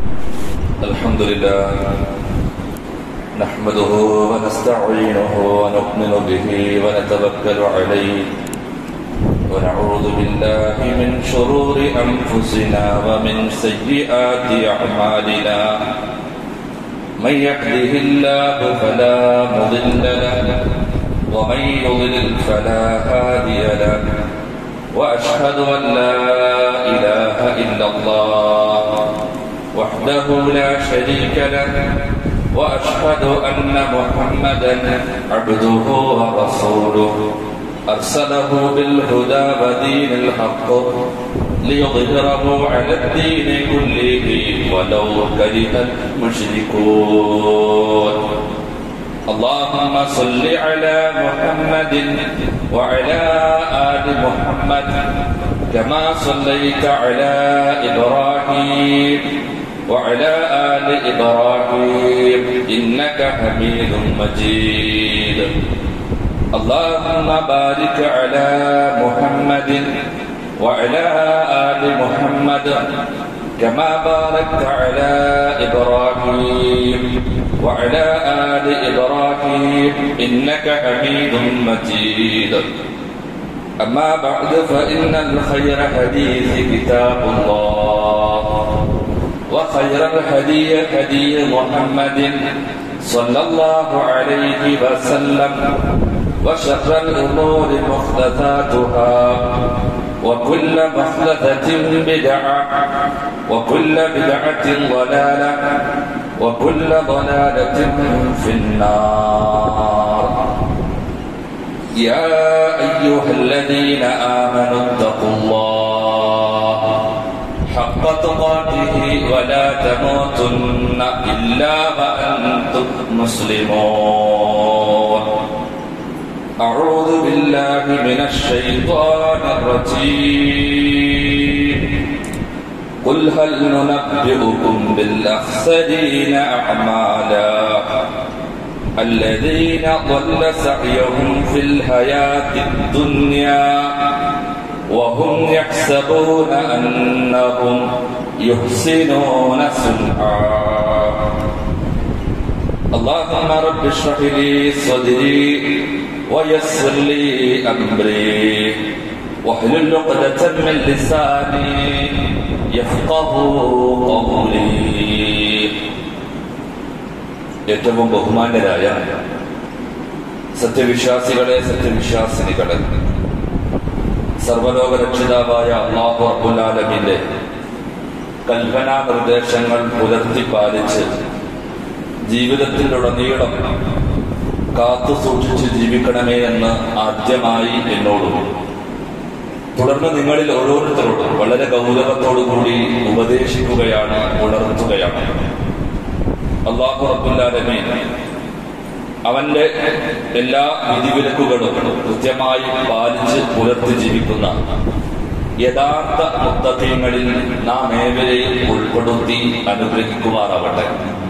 الحمد لله نحمده ونستعينه ونؤمن به ونتوكل عليه ونعوذ بالله من شرور أنفسنا ومن سيئات أعمالنا من يهده الله فلا مضل له ومن يضلل فلا هادي له وأشهد أن لا إله إلا الله وحده لا شريك له وأشهد أن محمدا عبده ورسوله أرسله بالهدى ودين الحق ليظهره على الدين كله ولو كره المشركون اللهم صل على محمد وعلى آل محمد كما صليت على إبراهيم وعلى آل إبراهيم إنك حميد مجيد اللهم بارك على محمد وعلى آل محمد كما باركت على إبراهيم وعلى آل إبراهيم إنك حميد مجيد أما بعد فإن الخير حديث كتاب الله وخير الهدي هدي محمد صلى الله عليه وسلم وشر الأمور محدثاتها وكل محدثة بدعة وكل بدعة ضلالة وكل ضلالة في النار يا أيها الذين آمنوا اتقوا الله حق تقاته ولا تموتن إلا وأنتم مسلمون أعوذ بالله من الشيطان الرجيم قل هل ننبئكم بالأخسرين أعمالا الذين ضل سعيهم في الحياة الدنيا وهم يحسبون أنهم يحسنون صنعا اللهم رب اشرح لي صدري ويسر لي أمري واحلل عقدة من لساني يفقه قولي. ഏറ്റവും ബഹുമാന്യരായ സത്യവിശ്വാസികളെ, സത്യവിശ്വാസിനികളെ, സർവലോക രക്ഷിതാവായ അല്ലാഹു റബ്ബുൽ ആലമീന്റെ കൽപ്പനാ നിർദ്ദേശങ്ങൾ പുലർത്തി പാലിച്ച് ജീവിതത്തിലുടനീളം കാത്തു സൂക്ഷിച്ച് ജീവിക്കണമേ എന്ന് ആദ്യമായി എന്നോടും തുടർന്ന് നിങ്ങളിൽ ഓരോരുത്തരോടും വളരെ ഗൗരവത്തോടുകൂടി ഉപദേശിക്കുകയാണ്, ഉണർത്തുകയാണ്. അല്ലാഹു റബ്ബുൽ ആലമീൻ അവന്റെ എല്ലാ വിധിവിലക്കുകളും കൃത്യമായി പാലിച്ച് പുലർത്തി ജീവിക്കുന്ന യഥാർത്ഥ മുത്തഖീങ്ങളിൽ നാം ഏവരെയും ഉൾപ്പെടുത്തി അനുഗ്രഹിക്കുമാറാവട്ടെ.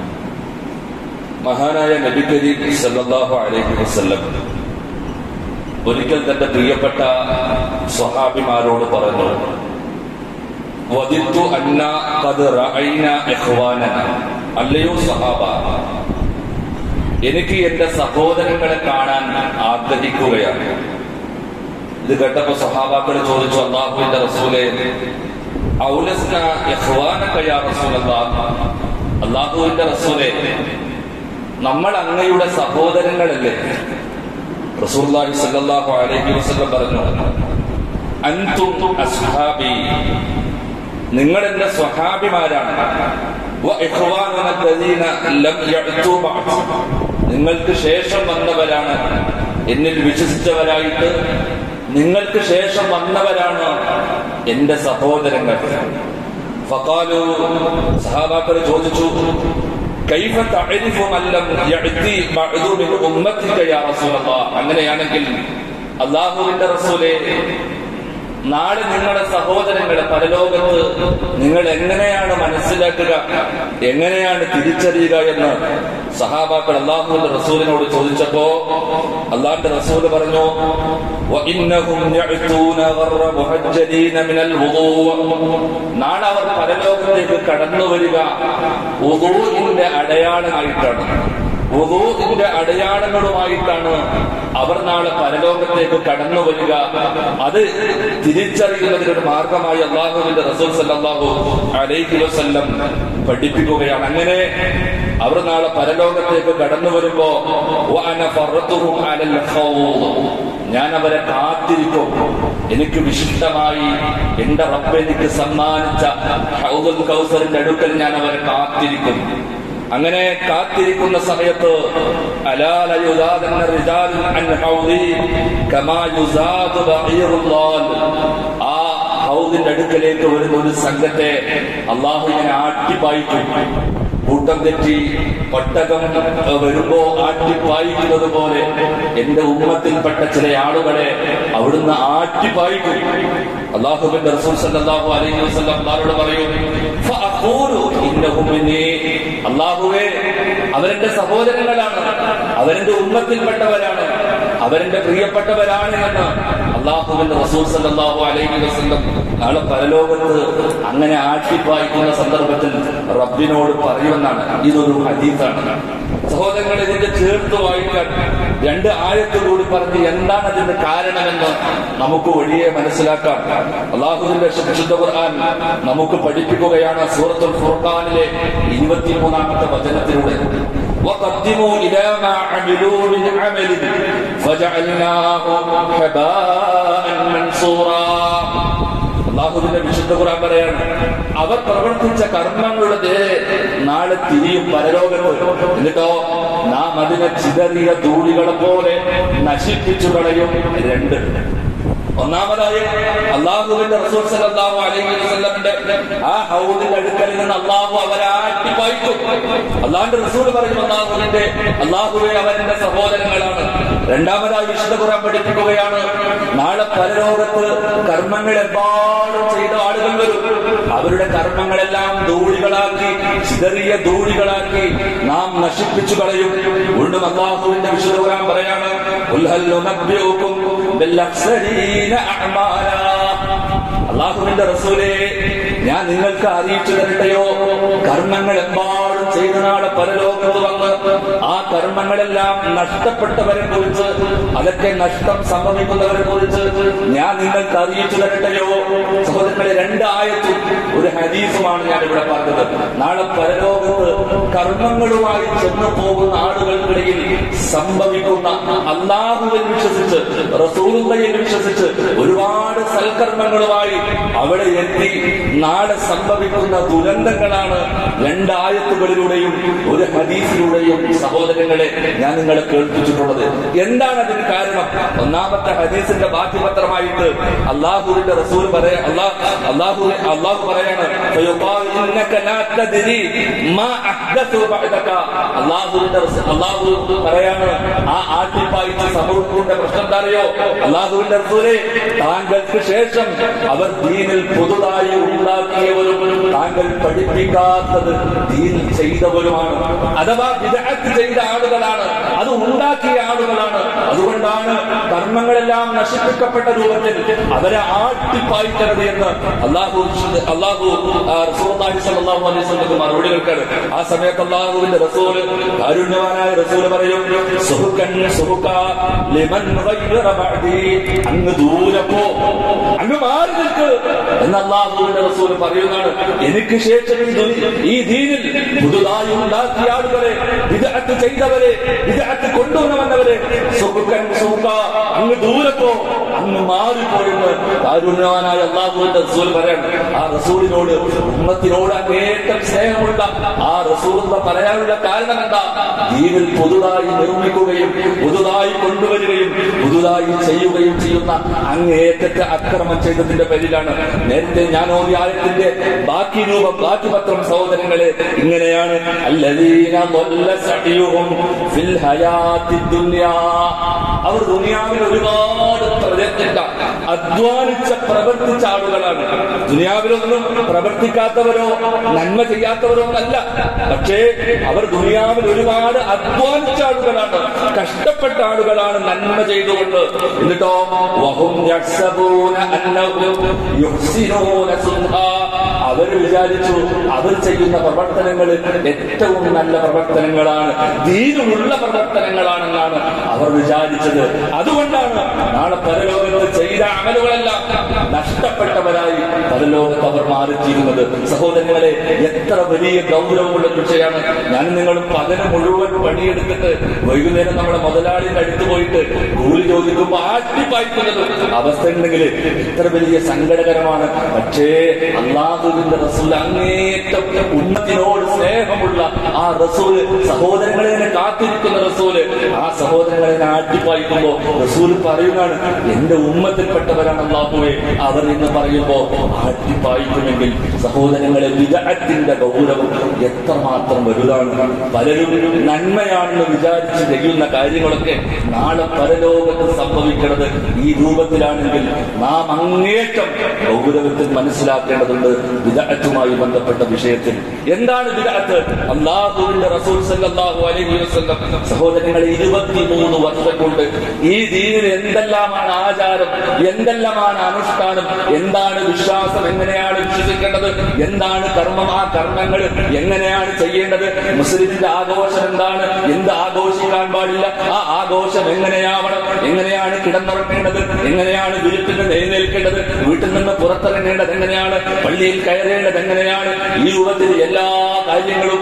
മഹാനായ നബി കരീം സല്ലല്ലാഹു അലൈഹി വസല്ലം ഒരിക്കൽ തന്റെ പ്രിയപ്പെട്ട സ്വഹാബിമാരോട് പറഞ്ഞു, വദിത്തു അന്നാ ഖദ് റഅയ്നാ ഇഖ്വാനനാ, അല്ലയോ സഹാബ, എനിക്ക് എന്റെ സഹോദരങ്ങളെ കാണാൻ ആഗ്രഹിക്കുകയാണ്. ഇത് കേട്ടപ്പോ സഹാബാക്കൾ ചോദിച്ചു, അല്ലാഹുവിന്റെ റസൂലേ, ഔലസ്നാ ഇഖ്വാനക യാ റസൂലല്ലാഹ്, അല്ലാഹുവിന്റെ റസൂലേ, നമ്മൾ അങ്ങയുടെ സഹോദരങ്ങളല്ലേ? റസൂലുള്ളാഹി സ്വല്ലല്ലാഹു അലൈഹി വസല്ലം പറഞ്ഞു, അൻതും അസ്ഹാബി, നിങ്ങൾ എന്റെ സ്വഹാബിമാരാണ്. വ ഇഖ്വാനുന അല്ലദീന ലം യഅതു ബഅദ്, നിങ്ങൾക്ക് ശേഷം വന്നവരാണ്, എന്നിൽ വിശ്വസിച്ചവരായിട്ട് നിങ്ങൾക്ക് ശേഷം വന്നവരാണ് എന്റെ സഹോദരങ്ങൾ. ഫഖാലു, സഹാബാക്കൾ ചോദിച്ചു, കൈഫ തഅരിഫു മൻ ലം യഅതി ബഅദു മിൻ ഉമ്മതിക യാ റസൂലല്ലാഹ്, അങ്ങനെയാണെങ്കിൽ അല്ലാഹുവിന്റെ റസൂലേ, നാളെ നിങ്ങളുടെ സഹോദരങ്ങളെ പരലോകത്ത് നിങ്ങൾ എങ്ങനെയാണ് മനസ്സിലാക്കുക, എങ്ങനെയാണ് തിരിച്ചറിയുക എന്ന് സഹാബാക്കൾ അല്ലാഹുവിന്റെ റസൂലിനോട് ചോദിച്ചപ്പോ അല്ലാഹുവിന്റെ റസൂൽ പറഞ്ഞു, നാളെ അവർ പരലോകത്തേക്ക് കടന്നു വരിക വുദൂഇന്റെ അടയാളമായിട്ടാണ്. വുദൂഇന്റെ അടയാളങ്ങളുമായിട്ടാണ് അവർ നാളെ പരലോകത്തേക്ക് കടന്നു വരിക. അത് തിരിച്ചറിയുന്നതിനൊരു മാർഗമായി അല്ലാഹുവിന്റെ റസൂൽ സല്ലല്ലാഹു അലൈഹി വസല്ലം പഠിപ്പിക്കുകയാണ്. അങ്ങനെ അവർ നാളെ പരലോകത്തേക്ക് കടന്നു വരുമ്പോ ഞാൻ അവരെ കാത്തിരിക്കും. എനിക്ക് വിശിഷ്ടമായി എന്റെ റബ്ബ് എനിക്ക് സമ്മാനിച്ച ഹൗദുൽ കൗസറിന്റെ അടുക്കൽ ഞാൻ അവരെ കാത്തിരിക്കും. അങ്ങനെ കാത്തിരിക്കുന്ന സമയത്ത് ആ ഹൗദിന്റെ അടുക്കലേക്ക് വരുന്ന ഒരു സംഘത്തെ അള്ളാഹു ഇങ്ങനെ ആട്ടിപ്പായിക്കും. കൂട്ടം തെറ്റി ഒട്ടകം വരുമ്പോ ആട്ടിപ്പായിക്കുന്നത് പോലെ എന്റെ ഉമ്മത്തിൽപ്പെട്ട ചില ആളുകളെ അവിടുന്ന് ആട്ടിപ്പായിക്കും. അല്ലാഹുവിന്റെ റസൂൽ സല്ലല്ലാഹു അലൈഹി വസല്ലം അവരോട് പറയും, അല്ലാഹുവേ, അവരെന്റെ സഹോദരങ്ങളാണ്, അവരെന്റെ ഉമ്മത്തിൽപ്പെട്ടവരാണ്, അവരെന്റെ പ്രിയപ്പെട്ടവരാണ് എന്ന് അല്ലാഹുവിന്റെ റസൂൽ സല്ലല്ലാഹു അലൈഹി വസല്ലം നാളെ പരലോകത്ത് അങ്ങനെ ആട്ടിപ്പായിക്കുന്ന സന്ദർഭത്തിൽ റബ്ബിനോട് പറയുമെന്നാണ്. ഇതൊരു ഹദീസാണ്. സഹോദരങ്ങൾ, ഇതിന്റെ ചേർത്ത് വായിക്കാൻ 2 ആയത്ത് കൂടി പറഞ്ഞ് എന്താണ് അതിന്റെ കാരണമെന്ന് നമുക്ക് വഴിയെ മനസ്സിലാക്കാം. അല്ലാഹുവിന്റെ വിശുദ്ധ ഖുർആൻ നമുക്ക് പഠിപ്പിക്കുകയാണ്. സൂറത്തുൽ ഫുർഖാനിലെ 23-ാമത്തെ വചനത്തിലൂടെ وَقَدِّمُوا إِلَى مَا عَمِلُوا مِنْ عَمَلٍ فَجَعَلْنَاهُ هَبَاءً مَنْصُورًا. അല്ലാഹുവിന്റെ വിശുദ്ധ ഖുർആൻ പറയാണ്, അവർ പ്രവർത്തിച്ച കർമ്മങ്ങളുടെ നാളെ തിരിയും പരലോകത്ത്. എന്നിട്ടോ നാം അതിനെ ചിതറിയ ധൂളികളെ പോലെ നശിപ്പിച്ചു കളയും. 2. ഒന്നാമതായി അല്ലാഹുവിന്റെ റസൂൽ സല്ലല്ലാഹു അലൈഹി വസല്ലമിന്റെ ആ ഹൗദിന്റെ അടുക്കലിൽ നിന്ന് അല്ലാഹു അവരെ ആട്ടിപ്പായിക്കും. അല്ലാഹുവിന്റെ റസൂൽ പറയും, അല്ലാഹുവേ, അവരുടെ സഹോദരങ്ങളാണ്. 2ാമതായി വിശുദ്ധ ഖുർആൻ പഠിപ്പിക്കുകയാണ്, നാളെ പരലോകത്ത് കർമ്മങ്ങൾ എമ്പാടും ചെയ്ത ആളുകൾ വരും. അവരുടെ കർമ്മങ്ങളെല്ലാം ധൂളികളാക്കി, ചിതറിയ ധൂളികളാക്കി നാം നശിപ്പിച്ചു കളയും. വീണ്ടും അല്ലാഹുവിന്റെ വിശുദ്ധ ഖുർആൻ പറയാണ്, ഖുൽ ഹൽ നുനബ്ബിഉകും ബിൽ അഖ്സരീന അഅമാലാ. അല്ലാഹുവിന്റെ റസൂലേ, ഞാൻ നിങ്ങൾക്ക് അറിയിച്ചു തരട്ടെയോ, കർമ്മങ്ങൾ എമ്പാടും ചെയ്ത നാളെ പരലോകത്ത് വന്ന് ആ കർമ്മങ്ങളെല്ലാം നഷ്ടപ്പെട്ടവരെ കുറിച്ച്, അതൊക്കെ നഷ്ടം സംഭവിക്കുന്നവരെ കുറിച്ച് ഞാൻ നിങ്ങൾക്ക് അറിയിച്ചു തരട്ടെയോ. സഹോദരങ്ങളെ, 2 ആയത്തും ഒരു ഹദീസുമാണ് ഞാൻ ഇവിടെ പറഞ്ഞത്. നാളെ പരലോകത്ത് കർമ്മങ്ങളുമായി ചെന്നു പോകുന്ന ആളുകൾക്കിടയിൽ സംഭവിക്കുന്ന അല്ലാഹുവിൽ വിശ്വസിച്ച്, റസൂലുള്ളാഹിയിൽ വിശ്വസിച്ച് ഒരുപാട് സൽക്കർമ്മങ്ങളുമായി അവിടെ എത്തി നാളെ സംഭവിക്കുന്ന ദുരന്തങ്ങളാണ് 2 ആയത്തുകളിലൂടെയും ഒരു ഹദീസിലൂടെയും സഹോദരങ്ങളെ ഞാൻ നിങ്ങളെ കേൾപ്പിച്ചിട്ടുള്ളത്. എന്താണ് അതിന് കാരണം? 1-ാമത്തെ ഹദീസിന്റെ ബാക്കിപത്രമായിട്ട് അല്ലാഹുവിന്റെ റസൂൽ അല്ലാഹു പറയാണ്, അല്ലാഹു പറയാണ്, ആ ആട്ടിപ്പായിച്ച സമൂഹത്തിന്റെ പ്രശ്നം എന്താ അറിയോ? അല്ലാഹുവിന്റെ റസൂലേ, താങ്കൾക്ക് ശേഷം അവർ ദീനിൽ പുതുതായി ഉണ്ടാക്കിയവരും താങ്കൾ പഠിപ്പിക്കാത്തത് ദീൻ ചെയ്തവരുമാണ്. അഥവാ ബിദ്അത്ത് ചെയ്ത ആളുകളാണ്, അത് ഉണ്ടാക്കിയ ആളുകളാണ്. അതുകൊണ്ടാണ് കർമ്മങ്ങളെല്ലാം നശിപ്പിക്കപ്പെട്ട രൂപത്തിൽ അവരെ ആട്ടിപ്പായിക്കരുത് എന്ന് അല്ലാഹു റസൂലുള്ളാഹി സ്വല്ലല്ലാഹു അലൈഹി വസല്ലം മറുപടി കേൾക്കാണ്. ആ സമയത്ത് അല്ലാഹുവിന്റെ റസൂൽ, കാരുണ്യവാനായ റസൂൽ പറയും, സുഹുക്കൻ സുഹുക ലിമൻ ഗയ്യറ ബഅദി. അങ്ങ് ദൂരെ പോ, അങ്ങ് മാറി നിൽക്ക് എന്ന് അല്ലാഹുവിന്റെ റസൂൽ പറയുന്നതാണ്. എനിക്ക് ശേഷം ഈ ദീനിൽ പുതുതായി ഉണ്ടാക്കിയ ആളുകളെ, ബിദ്അത്ത് ചെയ്തവരെ, ബിദ്അത്ത് കൊണ്ടുവന്നവരെ സുഹുക്കൻ സുഹുക, അങ്ങ് ദൂരെ പോ, അങ്ങ് മാറിപ്പോയെന്ന് കാരുണ്യവാനായ അല്ലാഹുവിന്റെ റസൂൽ പറയാണ്. ആ റസൂലിനോട്, ഉമ്മത്തിനോട് അങ്ങേറ്റം സ്നേഹമുള്ള ആ റസൂലിന്റെ പറയാനുള്ള കാരണം എന്താ? ദീനിൽ പുതുതായി നിർമ്മിക്കുകയും പുതുതായി കൊണ്ടുവരികയും പുതുതായി ചെയ്യുകയും ചെയ്യുന്ന അങ്ങേറ്റത്തെ അക്രമം ചെയ്തതിന്റെ പ്രവർത്തനത്തിന്റെ പേരിലാണ്. നേരത്തെ ഞാൻ ഓതിയ ആയത്തിന്റെ ബാക്കി രൂപം, ബാക്കി പത്രം സഹോദരങ്ങളെ ഇങ്ങനെയാണ്: അല്ലദീന ളല്ല സഅയുഹും ഫിൽ ഹയാത്തിദ് ദുനിയാ. അവർ ദുനിയാവിൽ ഒരുപാട് പ്രയത്നിച്ച, അധ്വാനിച്ച, പ്രവർത്തിച്ച ആളുകളാണ്. ദുനിയാവിലൊന്നും പ്രവർത്തിക്കാത്തവരോ നന്മ ചെയ്യാത്തവരോ ഒന്നല്ല. പക്ഷേ അവർ ദുനിയാവിൽ ഒരുപാട് അധ്വാനിച്ച ആളുകളാണ്, കഷ്ടപ്പെട്ട ആളുകളാണ് നന്മ ചെയ്തുകൊണ്ട്. എന്നിട്ടോ വഹും യഹ്സബൂന അന്നഹും യുഹ്സിനൂന സുൻഹാ. അവർ വിചാരിച്ചു അവർ ചെയ്യുന്ന പ്രവർത്തനങ്ങൾ ഏറ്റവും നല്ല പ്രവർത്തനങ്ങളാണ്, ദീനിലുള്ള പ്രവർത്തനങ്ങളാണെന്നാണ് അവർ വിചാരിച്ചത്. അതുകൊണ്ടാണ് നാളെ പരലോകത്ത് ചെയ്ത അമലുകളെല്ലാം നഷ്ടപ്പെട്ടവരായി പരലോകത്ത് അവർ മാറിത്തീരുന്നത്. സഹോദരങ്ങളെ, എത്ര വലിയ ഗൗരവമുള്ള വിഷയമാണ്. ഞാൻ നിങ്ങളും പകരം മുഴുവൻ പണിയെടുത്തിട്ട് വൈകുന്നേരം നമ്മുടെ മുതലാളിയുടെ അടുത്ത് പോയിട്ട് കൂലി ചോദിക്കുമ്പോൾ ആട്ടിപ്പായിക്കുന്നത് അവസ്ഥ ഉണ്ടെങ്കിൽ എത്ര വലിയ സങ്കടകരമാണ്. പക്ഷേ അല്ലാഹുവിന്റെ റസൂൽ, അങ്ങേറ്റം ഉമ്മത്തിനോട് സ്നേഹമുള്ള ആ റസൂല്, സഹോദരങ്ങളെ കാത്തിരിക്കുന്ന റസൂല്, ആ സഹോദരങ്ങളെ ആട്ടിപ്പായിക്കുമ്പോ റസൂൽ പറയുകയാണ്, എന്റെ ഉമ്മത്തിൽപ്പെട്ടവരാണ് അല്ലാഹുവേ അവർ എന്ന് പറയുമ്പോ ആട്ടിപ്പായിക്കുമെങ്കിൽ സഹോദരങ്ങളെ, വിദഅത്തിന്റെ ഗൗരവം എത്രമാത്രം വലുതാണ്. പലരും നന്മയാണെന്ന് വിചാരിച്ച് ചെയ്യുന്ന കാര്യങ്ങളൊക്കെ നാളെ പരലോകത്ത് സംഭവിക്കുന്നത് ഈ രൂപത്തിലാണെങ്കിൽ നാം അങ്ങേറ്റം ഗൗരവത്തിൽ മനസ്സിലാക്കേണ്ടതുണ്ട്. വിദഅത്തുമായി ബന്ധപ്പെട്ട വിഷയത്തിൽ എന്താണ് വിദഅത്ത്? അല്ലാഹുവിന്റെ റസൂൽ സല്ലല്ലാഹു അലൈഹി വസല്ലം സഹോദരങ്ങളെ 23 വർഷം കൊണ്ട് ഈ ദീനിൽ എന്തെല്ലാമാണ് ആചാരം, എന്തെല്ലാമാണ് അനുഷ്ഠാനം, എന്താണ് വിശ്വാസം, എങ്ങനെയാണ് വിശ്വസിക്കേണ്ടത്, എന്താണ് കർമ്മം, ആ കർമ്മങ്ങൾ എങ്ങനെയാണ് ചെയ്യേണ്ടത്, മുസ്ലിമിന്റെ ആഘോഷം എന്താണ്, എന്ത് ആഘോഷിക്കാൻ പാടില്ല, ആ ആഘോഷം എങ്ങനെയാവണം, എങ്ങനെയാണ് കിടന്നുറങ്ങേണ്ടത്, എങ്ങനെയാണ് വീട്ടിൽ നിന്ന് എഴുന്നേൽക്കേണ്ടത്, വീട്ടിൽ നിന്ന് പുറത്തിറങ്ങേണ്ടത് എങ്ങനെയാണ്, പള്ളിയിൽ കയറേണ്ടത് എങ്ങനെയാണ്, ഈ രൂപത്തിൽ എല്ലാ കാര്യങ്ങളും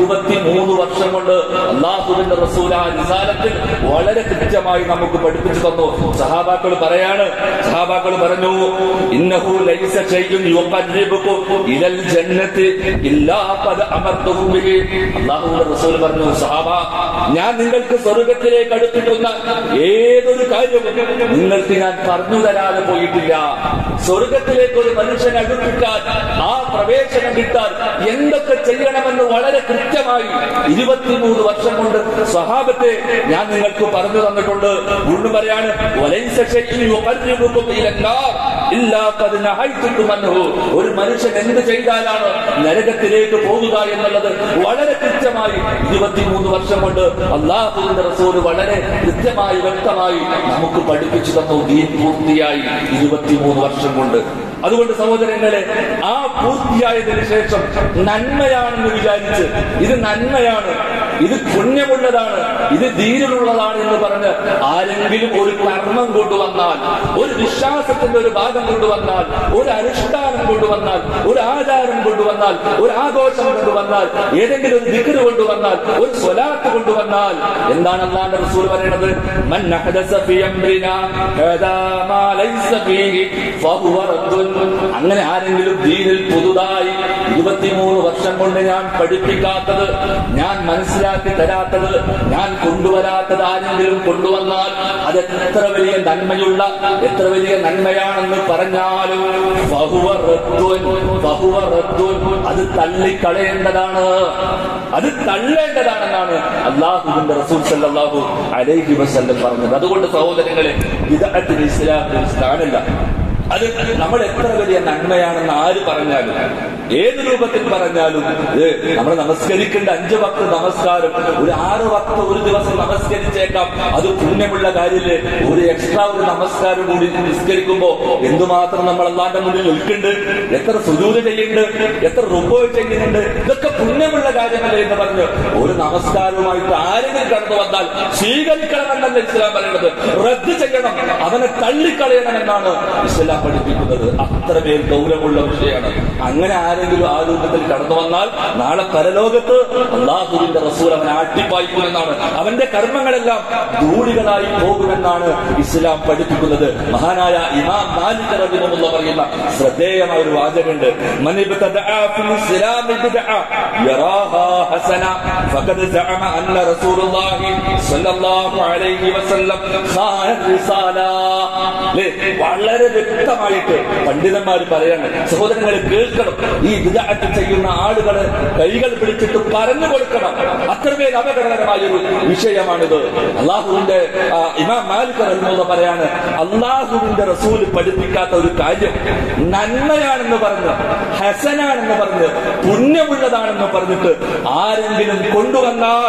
23 വർഷം കൊണ്ട് അല്ലാഹുവിന്റെ റസൂൽ ആ റിസാലത്തിൽ വളരെ കൃത്യമായി നമുക്ക് പഠിപ്പിച്ചു തന്നു. സഹാബാക്കൾ പറഞ്ഞു, ഇന്നഹു ലൈസ ശൈഉൻ യുഖർരിബുകും ഇലൽ ജന്നത്തി ഇല്ലാ ഖദ് അമർതുഹും ബിഹി. അല്ലാഹുവിന്റെ റസൂൽ പറഞ്ഞു, സഹാബ, ഞാൻ നിങ്ങൾക്ക് സ്വർഗ്ഗത്തിലേക്ക് അടുപ്പിക്കുന്ന ഏതൊരു കാര്യവും നിങ്ങൾക്ക് ഞാൻ പറഞ്ഞു തരാതെ പോയിട്ടില്ല. സ്വർഗ്ഗത്തിലേക്ക് ഒരു മനുഷ്യനെ അടുപ്പിക്കാൻ, ആ പ്രവേശനം കിട്ടാൻ എന്തൊക്കെ ചെയ്യണമെന്ന് വളരെ കൃത്യമായി 23 വർഷം കൊണ്ട് സ്വഹാബത്തെ ഞാൻ നിങ്ങൾക്ക് പറഞ്ഞു തന്നിട്ടുണ്ട്. വീണ്ടും പറയാണ്, ഒരു മനുഷ്യൻ എന്ത് ചെയ്താലാണ് നരകത്തിലേക്ക് പോകുക എന്നുള്ളത് വളരെ കൃത്യമായി 23 വർഷം കൊണ്ട് അല്ലാഹുവിന്റെ റസൂൽ വളരെ കൃത്യമായി വ്യക്തമായി നമുക്ക് പഠിപ്പിച്ചു തന്നു. ദീൻ പൂർത്തിയായി 23 വർഷം കൊണ്ട്. അതുകൊണ്ട് സഹോദരങ്ങളെ, ആ പൂർത്തിയായതിനു ശേഷം നന്മയാണെന്ന് വിചാരിച്ച് ഇത് നന്മയാണ്, ഇത് പുണ്യമുള്ളതാണ്, ഇത് ദീനിലുള്ളതാണ് എന്ന് പറഞ്ഞ് ആരെങ്കിലും ഒരു കർമ്മം കൊണ്ടുവന്നാൽ, ഒരു വിശ്വാസത്തിന്റെ ഒരു ഭാഗം കൊണ്ടുവന്നാൽ, ഒരു അനുഷ്ഠാനം കൊണ്ടുവന്നാൽ, ഒരു ആചാരം കൊണ്ടുവന്നാൽ, ഒരു ആഘോഷം കൊണ്ടുവന്നാൽ, ഏതെങ്കിലും ഒരു ദിക്ർ കൊണ്ടുവന്നാൽ, ഒരു സ്വലാത്ത് കൊണ്ടുവന്നാൽ, എന്താണ് അല്ലാഹുവിന്റെ റസൂൽ പറയുന്നത്? മൻ അഹദസ ഫീ അംരിനാ ഹദാ മാ ലൈസ ഫീഹി ഫഹുവ റദ്ദുൻ. അങ്ങനെ ആരെങ്കിലും ദീനിൽ പുതുതായി 23 വർഷം കൊണ്ട് ഞാൻ പഠിപ്പിക്കാത്തത്, ഞാൻ മനസ്സിലാക്കി തരാത്തത്, ഞാൻ കൊണ്ടുവരാത്തത് ആരെങ്കിലും കൊണ്ടുവന്നാൽ അത് എത്ര വലിയ നന്മയുള്ള, എത്ര വലിയ നന്മയാണെന്ന് പറഞ്ഞാലും അത് തള്ളിക്കളയേണ്ടതാണ്, അത് തള്ളേണ്ടതാണെന്നാണ് അല്ലാഹുവിന്റെ റസൂൽ സല്ലല്ലാഹു അലൈഹി വസല്ലം പറഞ്ഞത്. അതുകൊണ്ട് സഹോദരങ്ങളെ, ബിദ്അത്തിന് ഇസ്ലാമിൽ സ്ഥാനമില്ല. അത് നമ്മൾ എത്ര വലിയ നന്മയാണെന്ന് ആര് പറഞ്ഞാലും, ഏത് രൂപത്തിൽ പറഞ്ഞാലും, നമ്മൾ നമസ്കരിക്കേണ്ട 5 വക്ത് നമസ്കാരം ഒരു 6 വക്ത് ഒരു ദിവസം നമസ്കരിച്ചേക്കാം, അത് പുണ്യമുള്ള കാര്യമില്ലേ? ഒരു എക്സ്ട്രാ ഒരു നമസ്കാരം കൂടി നിസ്കരിക്കുമ്പോ എന്തുമാത്രം നമ്മൾ അല്ലാഹുവിന്റെ മുന്നിൽ നിൽക്കുന്നുണ്ട്, എത്ര സുജൂദ് ചെയ്യുന്നുണ്ട്, എത്ര റുക്കൂ ചെയ്യുന്നുണ്ട്, ഇതൊക്കെ പുണ്യമുള്ള കാര്യമല്ലേ എന്ന് പറഞ്ഞു ഒരു നമസ്കാരവുമായിട്ട് ആരെങ്കിലും കടന്നു വന്നാൽ സ്വീകരിക്കണമെന്നല്ല ഇസ്ലാം പറയുന്നത്, റദ്ദ് ചെയ്യണം, അവനെ തള്ളിക്കളയണമെന്നാണ് ഇസ്ലാം പഠിപ്പിക്കുന്നത്. അത്രമേൽ ഗൗരവമുള്ള വിഷയമാണ്. അങ്ങനെ ആരെങ്കിലും ആ രൂപത്തിൽ കടന്നു വന്നാൽ നാളെ പരലോകത്ത് അള്ളാഹുവിന്റെ റസൂൽ അവനെ ആട്ടിപ്പായിക്കുമെന്നാണ്. അവന്റെ കർമ്മങ്ങളെല്ലാം ധൂളികളായി പോകുമെന്നാണ് ഇസ്ലാം പഠിപ്പിക്കുന്നത്. മഹാനായ ഇമാം മാലിക് റഹിമഹുല്ലാഹ് പറയുന്ന ശ്രദ്ധേയമായ ഒരു വാചകമുണ്ട്. മൻ ഇബ്തദഅ ഫിൽ ഇസ്ലാമി ബിദ്അ യറാഹാ ഹസന ഫഖദ് സഅമ അന്ന റസൂലുള്ളാഹി സ്വല്ലല്ലാഹു അലൈഹി വസല്ലം ഖാന റിസാല. വളരെ വ്യക്തമായിട്ട് പണ്ഡിതന്മാർ പറയാണ്. സഹോദരങ്ങളെ കേൾക്കണം, ഈ ബിദ്അത്ത് ചെയ്യുന്ന ആളുകളെ കൈകൾ പിടിച്ചിട്ട് പറഞ്ഞു കൊടുക്കണം. അത്രമേൽ അപകടകരമായൊരു വിഷയമാണിത്. അള്ളാഹുവിന്റെ ഇമാം മാലിക് റഹിമഹുല്ലാഹ് പറയാണ്, അള്ളാഹുവിന്റെ റസൂൽ പഠിപ്പിക്കാത്ത ഒരു കാര്യം നന്മയാണെന്ന് പറഞ്ഞ്, ഹസനാണെന്ന് പറഞ്ഞ്, പുണ്യമുള്ളതാണെന്ന് പറഞ്ഞിട്ട് ആരെങ്കിലും കൊണ്ടുവന്നാൽ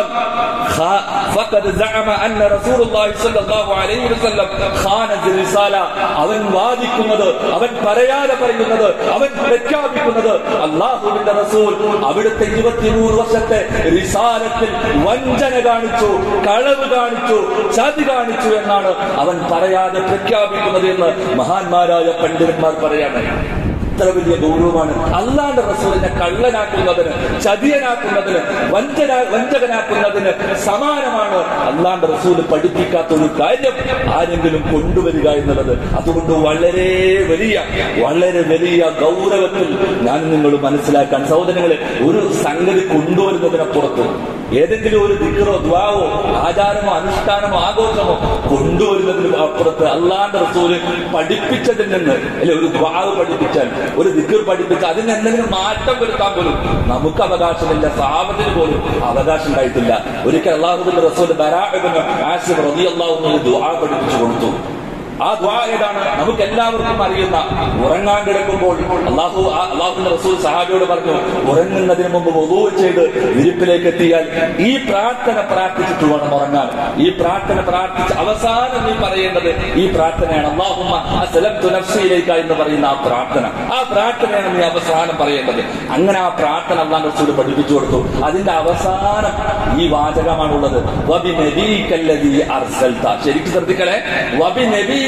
അവൻ വാദിക്കുന്നത്, അവൻ പറയാതെ പറയുന്നത്, അവൻ പ്രഖ്യാപിക്കുന്നത് അള്ളാഹുവിന്റെ റസൂൽ അവിടുത്തെ 23 വർഷത്തെ റിസാലത്തിൽ വഞ്ചന കാണിച്ചു, കളവ് കാണിച്ചു, ചതി കാണിച്ചു എന്നാണ് അവൻ പറയാതെ പ്രഖ്യാപിക്കുന്നത് എന്ന് മഹാന്മാരായ പണ്ഡിതന്മാർ പറയാണ്. ഇത്ര വലിയ ഗൗരവമാണ്. അല്ലാഹുവിന്റെ റസൂലിനെ കള്ളനാക്കുന്നതിന്, ചതിയനാക്കുന്നതിന്, വഞ്ചകനാക്കുന്നതിന് സമാനമാണ് അല്ലാഹുവിന്റെ റസൂൽ പഠിപ്പിക്കാത്ത ഒരു കാര്യം ആരെങ്കിലും കൊണ്ടുവരിക എന്നുള്ളത്. അതുകൊണ്ട് വളരെ വലിയ ഗൗരവത്തിൽ ഞാൻ നിങ്ങൾ മനസ്സിലാക്കാൻ സഹോദരങ്ങളെ, ഒരു സംഗതി കൊണ്ടുവരുന്നതിനപ്പുറത്ത് ഏതെങ്കിലും ഒരു ദിക്റോ ദുആവോ ആചാരമോ അനുഷ്ഠാനമോ ആഘോഷമോ കൊണ്ടുവരുന്നതിന് അപ്പുറത്ത് അല്ലാഹുവിന്റെ റസൂൽ പഠിപ്പിച്ചതിൽ നിന്ന് അല്ലെ, ഒരു ദുആവ് പഠിപ്പിച്ചാൽ, ഒരു ദിക്ർ പഠിപ്പിച്ചാൽ അതിന് എന്തെങ്കിലും മാറ്റം വരുത്താൻ പോലും നമുക്ക് അവകാശമില്ല, സഹാബത്തിന് പോലും അവകാശം ഉണ്ടായിട്ടില്ല. ഒരിക്കൽ അല്ലാഹുവിന്റെ റസൂൽ ബറാഅ ഇബ്നു ആസിബ് റളിയല്ലാഹു അൻഹു ദുആ പഠിപ്പിച്ചു കൊടുത്തു. ആ ദുആ ഏതാണ്? നമുക്ക് എല്ലാവർക്കും അറിയുന്ന, ഉറങ്ങാൻ കിടക്കുമ്പോൾ അല്ലാഹുവിന്റെ റസൂൽ സഹാബിയോട് പറഞ്ഞു, ഉറങ്ങുന്നതിന് മുമ്പ് വുളൂ ചെയ്ത് വിരിപ്പിലേക്ക് എത്തിയാൽ ഈ പ്രാർത്ഥന പ്രാർത്ഥിച്ചിട്ട് വേണം ഉറങ്ങാൻ. ഈ പ്രാർത്ഥന പ്രാർത്ഥിച്ച് അവസാനം നീ പറയേണ്ടത് ഈ പ്രാർത്ഥനയാണ്, അല്ലാഹുമ്മ അസ്ലംതു നഫ്സി ഇലൈക എന്ന് പറയുന്ന ആ പ്രാർത്ഥനയാണ് നീ അവസാനം പറയേണ്ടത്. അങ്ങനെ ആ പ്രാർത്ഥന അല്ലാഹുവിന്റെ റസൂൽ പഠിപ്പിച്ചു കൊടുത്തു. അതിന്റെ അവസാനം ഈ വാചകമാണുള്ളത്, വബി നബീകല്ലദീ അർസൽത. ശരിക്കും ശ്രദ്ധിക്കണേ, വബി നബീ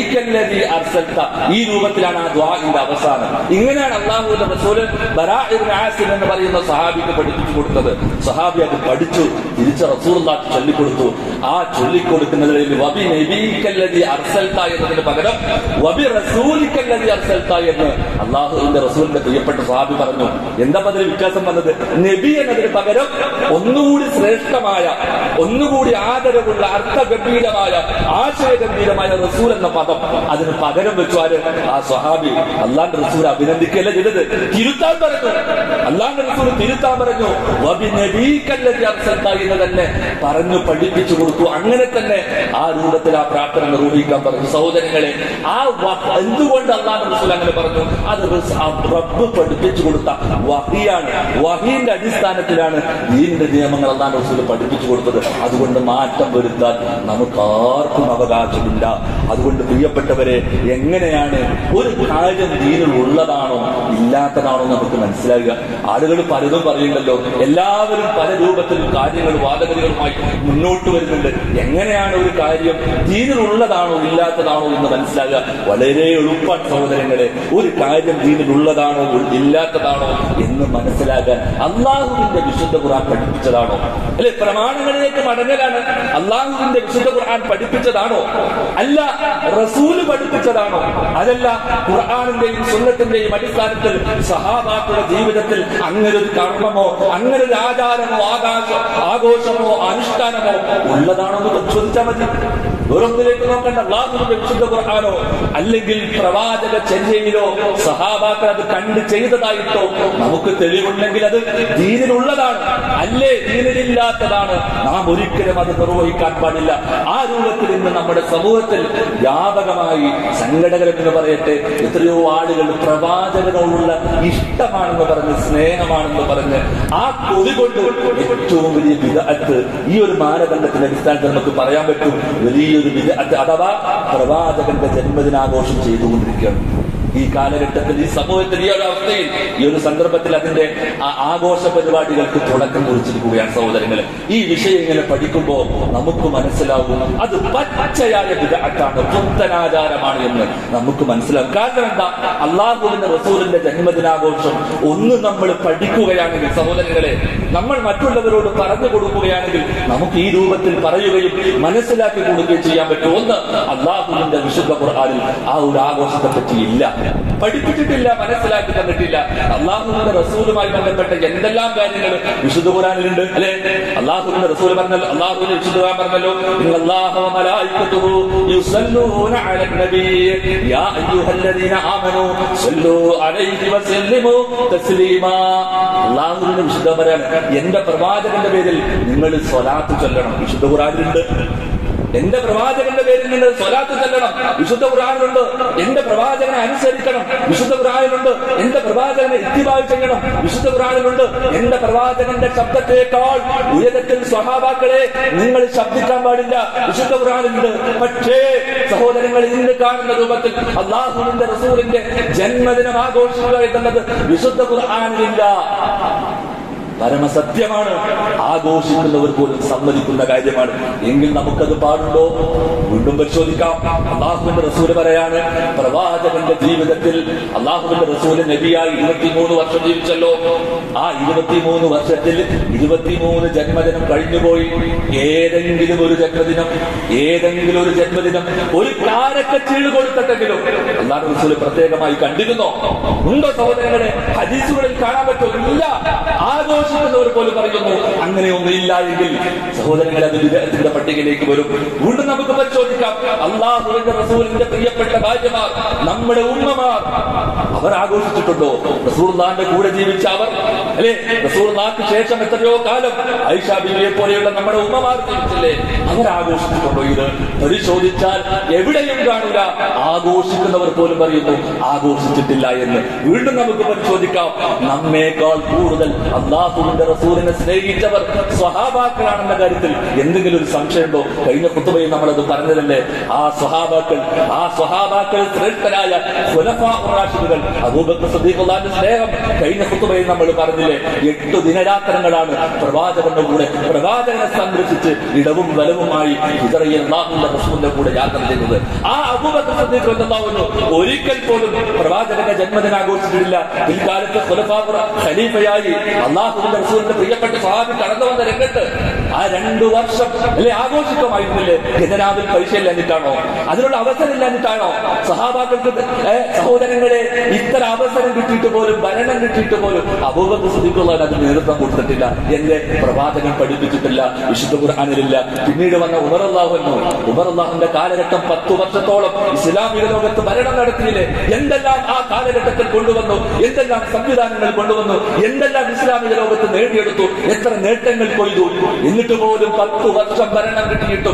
ഈ രൂപത്തിലാണ് ആ ദുആഇന്റെ അവസാനം. ഇങ്ങനെയാണ് അല്ലാഹുവിന്റെ റസൂൽ ബറാഅ ഇബ്നു ആസിബ് എന്ന് പറയുന്ന സഹാബിക്ക് പഠിപ്പിച്ചു കൊടുത്തത്. സഹാബി അത് പഠിച്ചു തിരിച്ച് റസൂലുള്ളാഹിക്ക് ചൊല്ലിക്കൊടുത്തു. ആ ചൊല്ലിക്കൊടുക്കുന്നതിൽ വബി നബീകല്ലദീ അർസൽത എന്നതിന് പകരം വബി റസൂലികല്ലദീ അർസൽത എന്ന് അല്ലാഹുവിന്റെ റസൂലിന്റെ പ്രിയപ്പെട്ട സഹാബി പറഞ്ഞു. എന്താ അതിൽ വ്യത്യാസം വന്നത്? നബി എന്നതിന് പകരം ഒന്നുകൂടി ശ്രേഷ്ഠമായ, ഒന്നുകൂടി ആദരവുള്ള, അർത്ഥഗംഭീരമായ, ആശയഗംഭീരമായ റസൂൽ എന്ന പദം അതിന് പകരം വെച്ചാല് ആ സ്വഹാബി അല്ലാഹുവിന്റെ റസൂൽ അഭിനന്ദിക്കല്ല ചെയ്തത്, തിരുത്താൻ പറഞ്ഞു. അല്ലാഹുവിന്റെ റസൂൽ തിരുത്താൻ പറഞ്ഞു. വബി നബീകല്ലദീ അർസൽത എന്ന് തന്നെ പറഞ്ഞു പഠിപ്പിച്ചു കൊടുത്തു. അങ്ങനെ തന്നെ ആ രൂപത്തിൽ ആ പ്രാർത്ഥന നിർവഹിക്കാൻ പറഞ്ഞു. സഹോദരങ്ങളെ, എന്തുകൊണ്ട് അല്ലാഹുവിന്റെ റസൂൽ അങ്ങനെ പറഞ്ഞു? അത് റബ്ബ് പഠിപ്പിച്ചു കൊടുത്ത വഹിയാണ്. വഹിന്റെ അടിസ്ഥാനത്തിലാണ് ദീനിന്റെ നിയമങ്ങൾ അല്ലാഹുവിന്റെ റസൂൽ പഠിപ്പിച്ചു കൊടുത്തത്. അതുകൊണ്ട് മാറ്റം വരുത്താൻ നമുക്ക് ആർക്കും അവകാശമില്ല. അതുകൊണ്ട് പ്രിയപ്പെട്ടവരെ, എങ്ങനെയാണ് ഒരു കാര്യം ദീനിൽ ഉള്ളതാണോ ഇല്ലാത്തതാണോ നമുക്ക് മനസ്സിലാകുക? ആളുകൾ പലതും പറയുന്നുണ്ടല്ലോ, എല്ലാവരും പല രൂപത്തിൽ കാര്യങ്ങൾ വാദഗതികളുമായി മുന്നോട്ട് വരുന്നുണ്ട്. എങ്ങനെയാണ് ഒരു കാര്യം ദീനിൽ ഉള്ളതാണോ ഇല്ലാത്തതാണോ എന്ന് മനസ്സിലാകുക? വളരെ എളുപ്പമാണ് സഹോദരങ്ങളെ. ഒരു കാര്യം ദീനിൽ ഉള്ളതാണോ ഇല്ലാത്തതാണോ എന്ന് മനസ്സിലാക്കാൻ അല്ലാഹുവിന്റെ വിശുദ്ധ ഖുർആൻ പഠിപ്പിച്ചതാണോ, അല്ലെ പ്രമാണങ്ങളിലേക്ക് മടങ്ങലാണ് അല്ലാഹുവിന്റെ വിശുദ്ധ ഖുർആൻ പഠിപ്പിച്ചതാണോ, അല്ല റസൂല് പഠിപ്പിച്ചതാണോ, അതല്ല ഖുർആനിന്റെയും സുന്നത്തിന്റെയും അടിസ്ഥാനത്തിൽ സഹാബാക്കളുടെ ജീവിതത്തിൽ അങ്ങനൊരു കർമ്മമോ അങ്ങനൊരു ആചാരമോ ആഘോഷമോ അനുഷ്ഠാനമോ ഉള്ളതാണോ എന്ന് ചോദിച്ചാൽ മതി. വേറൊന്നിലേക്ക് നോക്കണ്ട. അല്ലാഹുവിന്റെ വിശുദ്ധ ഖുർആനോ അല്ലെങ്കിൽ പ്രവാചക ചര്യയിലോ സഹാബാക്കൾ അത് കണ്ട് ചെയ്തതായിട്ടോ നമുക്ക് തെളിവുണ്ടെങ്കിൽ അത് ദീനിലുള്ളതാണ്. അല്ലേ ദീനിലില്ലാത്തതാണ്, നാം ഒരിക്കലും അത് നിർവഹിക്കാൻ പാടില്ല. ആ രൂപത്തിൽ ഇന്ന് നമ്മുടെ സമൂഹത്തിൽ വ്യാപകമായി സങ്കടകരമെന്ന് പറയട്ടെ, എത്രയോ ആളുകൾ പ്രവാചകനോടുള്ള ഇഷ്ടമാണെന്ന് പറഞ്ഞ്, സ്നേഹമാണെന്ന് പറഞ്ഞ്, ആ കൊതി കൊണ്ട് ഏറ്റവും വലിയ ബിദ്അത്ത് ഈ ഒരു മാനദണ്ഡത്തിന്റെ അടിസ്ഥാനത്തിൽ നമുക്ക് പറയാൻ പറ്റും, വലിയൊരു ബിദ്അത്ത് അഥവാ പ്രവാചകന്റെ ജന്മദിനാഘോഷം ചെയ്തുകൊണ്ടിരിക്കുകയാണ്. ഈ കാലഘട്ടത്തിൽ, ഈ സമൂഹത്തിൽ, ഈ ഒരു അവസ്ഥയിൽ, ഈ ഒരു സന്ദർഭത്തിൽ അതിന്റെ ആഘോഷ പരിപാടികൾക്ക് തുടക്കം കുറിച്ചിരിക്കുകയാണ് സഹോദരങ്ങളെ. ഈ വിഷയങ്ങളെ പഠിക്കുമ്പോൾ നമുക്ക് മനസ്സിലാവും അത് പച്ചയായ ബിദ്അത്താണ്, പുത്തനാചാരമാണ് എന്ന് നമുക്ക് മനസ്സിലാവും. കാരണം എന്താ? അള്ളാഹുവിന്റെ റസൂലിന്റെ ജന്മദിനാഘോഷം ഒന്ന് നമ്മൾ പഠിക്കുകയാണെങ്കിൽ സഹോദരങ്ങളെ, നമ്മൾ മറ്റുള്ളവരോട് പറഞ്ഞു കൊടുക്കുകയാണെങ്കിൽ നമുക്ക് ഈ രൂപത്തിൽ പറയുകയും മനസ്സിലാക്കി കൊടുക്കുകയും ചെയ്യാൻ പറ്റും. ഒന്ന്, അള്ളാഹുവിന്റെ വിശുദ്ധ ഖുർആനിൽ ആ ഒരു ആഘോഷത്തെ പറ്റി ഇല്ല, പഠിപ്പിച്ചിട്ടില്ല, മനസ്സിലാക്കി തന്നിട്ടില്ല. അള്ളാഹുവിന്റെ റസൂലുമായി ബന്ധപ്പെട്ട എന്തെല്ലാം കാര്യങ്ങൾ വിശുദ്ധ ഖുർആനിലുണ്ട് അല്ലെ? അള്ളാഹുവിന്റെ റസൂൽ പറഞ്ഞല്ലോ, അള്ളാഹുവിന്റെ വിശുദ്ധ ഖുർആൻ പറഞ്ഞല്ലോ, ഇന്നല്ലാഹ വ മലായികതുഹു യുസല്ലൂന അലൻ നബി യാ അയ്യുഹല്ലദീന ആമനൂ സല്ലൂ അലൈഹി വസല്ലിമു തസ്ലീമാ. അള്ളാഹുവിന്റെ വിശുദ്ധ പറയാണ്, എന്റെ പ്രവാചകന്റെ പേരിൽ നിങ്ങൾ സ്വലാത്ത് ചൊല്ലണം. വിശുദ്ധ ഖുർആനിലുണ്ട്. എന്റെ പ്രവാചകന്റെ പേരിൽ നിങ്ങൾ സ്വലാത്ത് ചൊല്ലണം. വിശുദ്ധ ഖുർആനിലുണ്ട്. എന്റെ പ്രവാചകനെ അനുസരിക്കണം. വിശുദ്ധ ഖുർആനിലുണ്ട്. എന്റെ പ്രവാചകനെ ഇത്തിബാ ചെയ്യണം. വിശുദ്ധ ഖുർആനിലുണ്ട്. എന്റെ പ്രവാചകന്റെ ശബ്ദത്തെക്കാൾ ഉയരത്തിൽ സ്വഹാബാക്കളെ നിങ്ങൾ ശബ്ദിക്കാൻ പാടില്ല. വിശുദ്ധ ഖുർആനിലുണ്ട്. പക്ഷേ സഹോദരങ്ങൾ, ഇന്ന് കാണുന്ന രൂപത്തിൽ അള്ളാഹുവിന്റെ റസൂലിന്റെ ജന്മദിനം ആഘോഷിക്കുക എന്നുള്ളത് വിശുദ്ധ ഖുർആനിലില്ല. പരമസത്യമാണ്, ആഘോഷിക്കുന്നവർ പോലും സമ്മതിക്കുന്ന കാര്യമാണ്. എങ്കിൽ നമുക്കത് പാടുണ്ടോ? വീണ്ടും പരിശോധിക്കാം. അള്ളാഹുവിന്റെ റസൂല് പറയാണ്, പ്രവാചകന്റെ ജീവിതത്തിൽ അള്ളാഹുവിന്റെ റസൂല് നബിയായി 23 വർഷം ജീവിച്ചല്ലോ. ആ 23 വർഷത്തിൽ 23 ജന്മദിനം കഴിഞ്ഞുപോയി. ഏതെങ്കിലും ഒരു ജന്മദിനം ഒരു കാരക്കച്ചീഴ് കൊടുത്തിട്ടെങ്കിലും അള്ളാഹു റസൂല് പ്രത്യേകമായി കണ്ടിരുന്നോ? ഉണ്ടോ സഹോദരങ്ങളെ? ഹദീസുകളിൽ കാണാൻ പറ്റുമില്ല. ആഘോഷിക്കുന്നവർ പോലും പറയുന്നു അങ്ങനെയൊന്നും ഇല്ല എങ്കിൽ സഹോദരങ്ങളെ, അത് വിദേഹത്തിന്റെ പട്ടികയിലേക്ക് വരും. വീണ്ടും നമുക്ക് പരിശോധിക്കാം. അള്ളാഹുവിന്റെ റസൂലിന്റെ പ്രിയപ്പെട്ട ഭാര്യമാർ, നമ്മുടെ ഉമ്മമാർ, അവർ ആഘോഷിച്ചിട്ടുണ്ടോ? റസൂലുള്ളാഹിന്റെ കൂടെ ജീവിച്ച അവർ അല്ലെ, റസൂലുള്ളാഹിക്ക് ശേഷം എത്രയോ കാലം ആയിഷ ബീവിയെ പോലെയുള്ള നമ്മുടെ ഉമ്മമാർ ജീവിച്ചില്ലേ? അവർ ആഘോഷിച്ചിട്ടുണ്ടോ? ഇത് പരിശോധിച്ചാൽ എവിടെയും കാണൂല. ആഘോഷിക്കുന്നവർ പോലും പറയുന്നു ആഘോഷിച്ചിട്ടില്ല എന്ന്. വീണ്ടും നമുക്ക് പരിശോധിക്കാം. നമ്മേക്കാൾ കൂടുതൽ അള്ളാഹുവിന്റെ റസൂലിനെ സ്നേഹിച്ചവർ സ്വഹാബാക്കളാണെന്ന കാര്യത്തിൽ എന്തെങ്കിലും ഒരു സംശയമുണ്ടോ? കഴിഞ്ഞ ഖുതുബയിൽ നമ്മളത് പറഞ്ഞതല്ലേ? ആ സ്വഹാബാക്കൾ ശ്രേഷ്ഠരായ ഖുലഫാ റാഷിദുകൾ, അബൂബക്കർ സിദ്ദീഖ് റളിയല്ലാഹു സ്നേഹം കഴിഞ്ഞ ഖുതുബയിൽ നമ്മൾ പറഞ്ഞില്ലേ? 8 ദിനരാത്രങ്ങളാണ് പ്രവാചകന്റെ കൂടെ, പ്രവാചകനെ സംരക്ഷിച്ച് ഇടവും വലവുമായി ഹിജ്റയിൽ അല്ലാഹുവിന്റെ റസൂലിന്റെ കൂടെ യാത്ര ചെയ്തത്. ആ അബൂബക്കർ സിദ്ദീഖ് റളിയല്ലാഹു അൻഹു ഒരിക്കൽ പോലും പ്രവാചകന്റെ ജന്മദിനം ആഘോഷിച്ചിട്ടില്ല. പിൽക്കാലത്ത് ഖുലഫാ ഖലീഫയായി അള്ളാഹുവിന്റെ റസൂലിന്റെ പ്രിയപ്പെട്ട സ്വഹാബി കടന്നു വന്ന രംഗത്ത് ആ 2 വർഷം അല്ലെ ആഘോഷിക്കുമായിരുന്നില്ലേ? ഖജനാവിൽ പൈസ ഇല്ലാഞ്ഞിട്ടാണോ? അതിനുള്ള അവസരം ഇല്ലാഞ്ഞിട്ടാണോ? സഹാബാക്കൾക്ക് സഹോദരങ്ങളെ ഇത്ര അവസരം കിട്ടിയിട്ട് പോലും, ഭരണം കിട്ടിയിട്ട് പോലും അബൂബക്കർ സിദ്ദീഖ് അതിന് നേതൃത്വം കൊടുത്തിട്ടില്ല. എന്റെ പ്രവാചകൻ പഠിപ്പിച്ചിട്ടില്ല, വിശുദ്ധ ഖുർആനിലില്ല. പിന്നീട് വന്ന ഉമർ അള്ളാഹുവിന്റെ കാലഘട്ടം 10 വർഷത്തോളം ഇസ്ലാമിക ലോകത്ത് ഭരണം നടത്തിയില്ലേ? എന്തെല്ലാം ആ കാലഘട്ടത്തിൽ കൊണ്ടുവന്നു, എന്തെല്ലാം സംവിധാനങ്ങൾ കൊണ്ടുവന്നു, എന്തെല്ലാം ഇസ്ലാമിക ലോകത്ത് നേടിയെടുത്തു, എത്ര നേട്ടങ്ങൾ കൊയ്തു. എന്നിട്ട് പോലും 10 വർഷം ഭരണം കിട്ടിയിട്ടും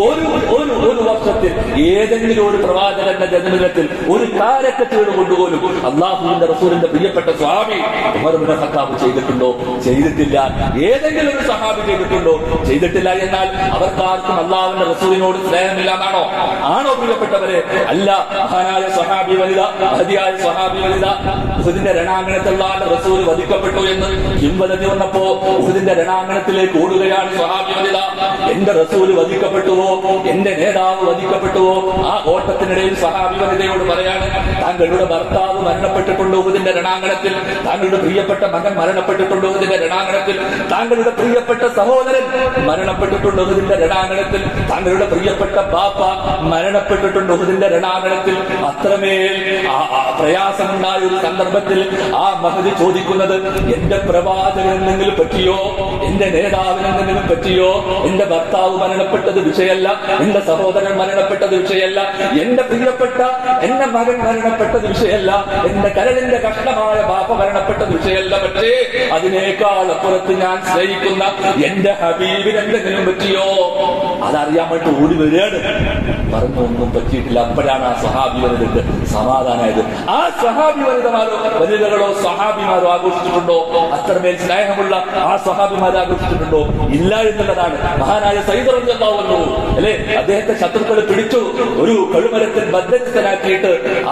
ഒരു വർഷത്തിൽ ഏതെങ്കിലും ഒരു പ്രവാചകന്റെ ജന്മദിനത്തിൽ ഒരു കാരക്കച്ചീട് കൊണ്ടുപോലും അള്ളാഹുവിന്റെ റസൂലിന്റെ പ്രിയപ്പെട്ട സ്വാമി ഉമർ ഇബ്നു ഖത്താബ് ചെയ്തിട്ടുണ്ടോ? ചെയ്തിട്ടില്ല. ഏതെങ്കിലും ഒരു സഹാബി ചെയ്തിട്ടുണ്ടോ? ചെയ്തിട്ടില്ല. എന്നാൽ അവർക്കാർക്കും അള്ളാഹുവിന്റെ റസൂലിനോട് സ്നേഹമില്ല എന്നാണോ? ആണോ പ്രിയപ്പെട്ടവരെ? അല്ല. മഹാനായ സ്വഹാബി വനിത, മഹതിയായ സ്വഹാബി വനിത ഉഹുദിന്റെ രണാങ്കണത്തിൽ അല്ലാഹുവിന്റെ റസൂൽ വധിക്കപ്പെട്ടു എന്ന് കിംവദന്തി വന്നപ്പോ ഉഹുദിന്റെ രണാങ്കണത്തിലേക്ക് ഓടുകയാണ് സ്വഹാബി വനിത. എന്റെ റസൂൽ വധിക്കപ്പെട്ടുവോ, എന്റെ നേതാവ് വധിക്കപ്പെട്ടുവോ? ആ ഓട്ടത്തിനിടയിൽ സ്വഹാബി വനിതയോട് പറയാണ്, താങ്കളുടെ ഭർത്താവ് മരണപ്പെട്ടിട്ടുണ്ട് ഉഹുദിന്റെ രണാങ്കണത്തിൽ, താങ്കളുടെ പ്രിയപ്പെട്ട മകൻ മരണപ്പെട്ടിട്ടുണ്ട് ഉഹുദിന്റെ രണാങ്കണത്തിൽ, താങ്കളുടെ പ്രിയപ്പെട്ട സഹോദരൻ മരണപ്പെട്ടിട്ടുണ്ട് ഉഹുദിന്റെ രണാങ്കണത്തിൽ, താങ്കളുടെ പ്രിയപ്പെട്ട ബാപ്പ മരണപ്പെട്ടിട്ടുണ്ട് ഉഹുദിന്റെ രണാങ്കണത്തിൽ. അത്രമേൽ പ്രയാസമുണ്ടായ ഒരു സന്ദർഭത്തിൽ ആ മഹദി ചോദിക്കുന്നത്, എന്റെ പ്രവാചകൻ എന്തെങ്കിലും പറ്റിയോ, എന്റെ നേതാവിന് എന്തെങ്കിലും പറ്റിയോ? എന്റെ ഭർത്താവ് മരണപ്പെട്ടത് വിഷയമല്ല, എന്റെ സഹോദരൻ മരണപ്പെട്ടത് വിഷയമല്ല, എന്റെ പ്രിയപ്പെട്ട എന്റെ മകൻ മരണപ്പെട്ടത് വിഷയമല്ല, എന്റെ കരളിന്റെ കഷ്ണമായ ബാപ്പ മരണപ്പെട്ടത് വിഷയമല്ല. പക്ഷേ അതിനേക്കാൾ അപ്പുറത്ത് ഞാൻ സ്നേഹിക്കുന്ന എന്റെ ഹബീബിന് എന്തെങ്കിലും പറ്റിയോ? അതറിയാൻ വേണ്ടി ഓടി വരികയാണ്. പറഞ്ഞൊന്നും പറ്റിയിട്ടില്ല. അപ്പോഴാണ് ആ സ്വഹാബി വനിതക്ക് സമാധാനമായത്. ആ സ്വഹാബി വനിതകളോ സ്വഹാബിമാരോ ആഘോഷിച്ചിട്ടുണ്ടോ? അത്രമേൽ സ്നേഹമുള്ള ആ സ്വഹാബിമാരെ ആഘോഷിച്ചിട്ടുണ്ടോ? ഇല്ല എന്നുള്ളതാണ്. മഹാനായ സയ്യിദ് റളിയല്ലാഹു അൻഹു അല്ലെ, അദ്ദേഹത്തെ ശത്രുക്കൾ പിടിച്ചു, ഒരു കഴുമരത്തിൽ ബദ്ധസ്ഥനാക്കിയിട്ട്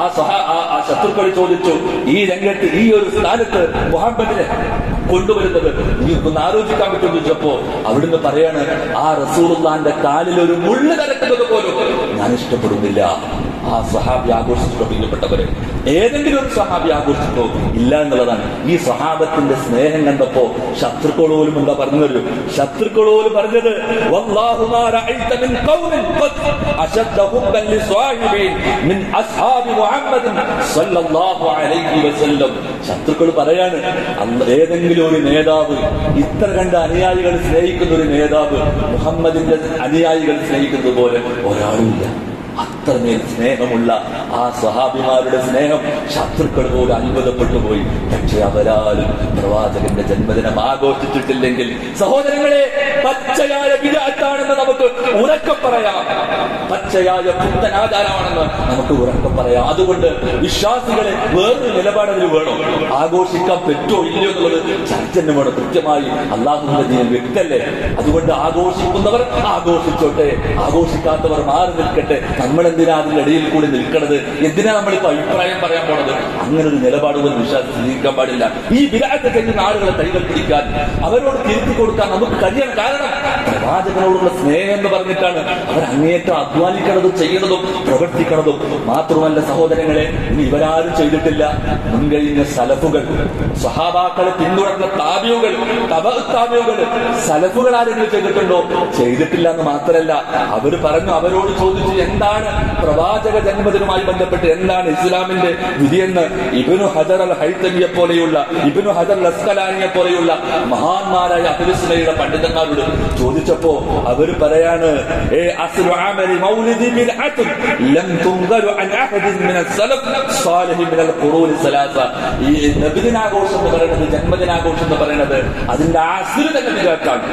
ആ ശത്രുക്കൾ ചോദിച്ചു, ഈ രംഗത്ത് ഈ ഒരു സ്ഥാനത്ത് മുഹമ്മദിനെ കൊണ്ടുവരുന്നത് നീക്കൊന്ന് ആലോചിക്കാൻ പറ്റുമെന്ന് ചോദിച്ചപ്പോ അവിടുന്ന് പറയാണ്, ആ റസൂലുള്ളാഹിന്റെ കാലിൽ ഒരു മുള്ള് കരക്കുന്നത് പോലും ഞാൻ ഇഷ്ടപ്പെടുന്നില്ല. ആ സഹാബി ആഘോഷിച്ചിട്ടോ? പ്രിയപ്പെട്ടവരെ, ഏതെങ്കിലും ഒരു സഹാബി ആഘോഷിച്ചിട്ടോ? ഇല്ല എന്നുള്ളതാണ്. ഈ സഹാബത്തിന്റെ സ്നേഹം കണ്ടപ്പോ ശത്രുക്കളോലും എന്താ പറഞ്ഞത്? ശത്രുക്കളോലും പറഞ്ഞത്, വല്ലാഹു മാ റഅയ്ത മിൻ ഖൗമിൻ ഖദ് അശദ്ദ ഹുബ്ബൻ ലിസ്വാഹിബിൻ മിൻ അസ്ഹാബി മുഹമ്മദ് സല്ലല്ലാഹു അലൈഹി വസല്ലം. ശത്രുക്കൾ പറയാണ്, ഏതെങ്കിലും ഒരു നേതാവ് ഇത്ര കണ്ട അനുയായികൾ സ്നേഹിക്കുന്ന ഒരു നേതാവ് മുഹമ്മദിന്റെ അനുയായികൾ സ്നേഹിക്കുന്നത് പോലെ ഒരാളുമില്ല. അത്രമേൽ സ്നേഹമുള്ള ആ സ്വഹാബിമാരുടെ സ്നേഹം ശത്രുക്കൾ പോലും അത്ഭുതപ്പെട്ടു പോയി. പക്ഷെ അവരാലും പ്രവാചകന്റെ ജന്മദിനം ആഘോഷിച്ചിട്ടില്ലെങ്കിൽ സഹോദരങ്ങളെ, പച്ചയായ ബിദ്അത്താണെന്ന് നമുക്ക് ഉറക്കെ പറയാം. പച്ചയായ പുത്തനാചാരമാണെന്ന് നമുക്ക് ഉറക്കെ പറയാം. അതുകൊണ്ട് വിശ്വാസികളെ വേറൊരു നിലപാട് അതിൽ വേണം. ആഘോഷിക്കാൻ പറ്റുമോ ഇല്ലയോ എന്നുള്ളത് ചർച്ച തന്നെ വേണം. കൃത്യമായി അല്ലാഹുവിന്റെ ദീൻ വ്യക്തല്ലേ. അതുകൊണ്ട് ആഘോഷിക്കുന്നവർ ആഘോഷിച്ചോട്ടെ, ആഘോഷിക്കാത്തവർ മാറി നിൽക്കട്ടെ. നമ്മളെന്തിനാ അതിന്റെ ഇടയിൽ കൂടി നിൽക്കണത്? എന്തിനാ നമ്മളിപ്പോ അഭിപ്രായം പറയാൻ പോണത്? അങ്ങനെ ഒരു നിലപാട് പോലും വിശ്വാസം സ്വീകരിക്കാൻ പാടില്ല. ഈ ബിദ്അത്ത് ചെയ്യുന്ന ആളുകളെ കൈകൾ പിടിക്കാൻ, അവരോട് തിരുത്തി കൊടുക്കാൻ നമുക്ക് കഴിയണം. കാരണം പ്രവാചകനോടുള്ള സ്നേഹം എന്ന് പറഞ്ഞിട്ടാണ് അവർ അങ്ങേറ്റം അധ്വാനിക്കണതും ചെയ്യണതും പ്രവർത്തിക്കണതും. മാത്രമല്ല സഹോദരങ്ങളെ, ഇനി ഇവരാരും ചെയ്തിട്ടില്ല. മുൻകഴിഞ്ഞ സലഫുകൾ, സ്വഹാബാക്കളെ പിന്തുടർന്ന താബിഉകൾ, തബഅത്താബിഉകൾ, സലഫുകൾ ആരെങ്കിലും ചെയ്തിട്ടുണ്ടോ? ചെയ്തിട്ടില്ല എന്ന് മാത്രമല്ല, അവർ പറഞ്ഞു, അവരോട് ചോദിച്ചു, എന്താണ് പ്രവാചക ജന്മദിനവുമായി ബന്ധപ്പെട്ട് എന്താണ് ഇസ്ലാമിന്റെ വിധിയെന്ന് ഇബ്നു ഹജർ അൽ ഹൈതമിയെ പോലെയുള്ള, ഇബ്നു ഹജർ അൽ അസ്കലാനിയെ പോലെയുള്ള മഹാന്മാരായ അഹ്ലുസുന്നയുടെ പണ്ഡിതന്മാരോട് ചോദിച്ചപ്പോ അവർ പറയാണ്, അസ്ലു അമലി മൗലിദി ബിദ്അത്തുൻ ലം തുൻദറു അൻ അഹദിൻ മിനൽ സലഫ് സാലിഹി മിനൽ ഖുറൂനി സലാസ. ഈ നബിദിനാഘോഷം എന്ന് പറയുന്നത്, ജന്മദിനാഘോഷം എന്ന് പറയുന്നത് അതിന്റെ അസ്ലു തന്നെ ബിദ്അത്താണ്.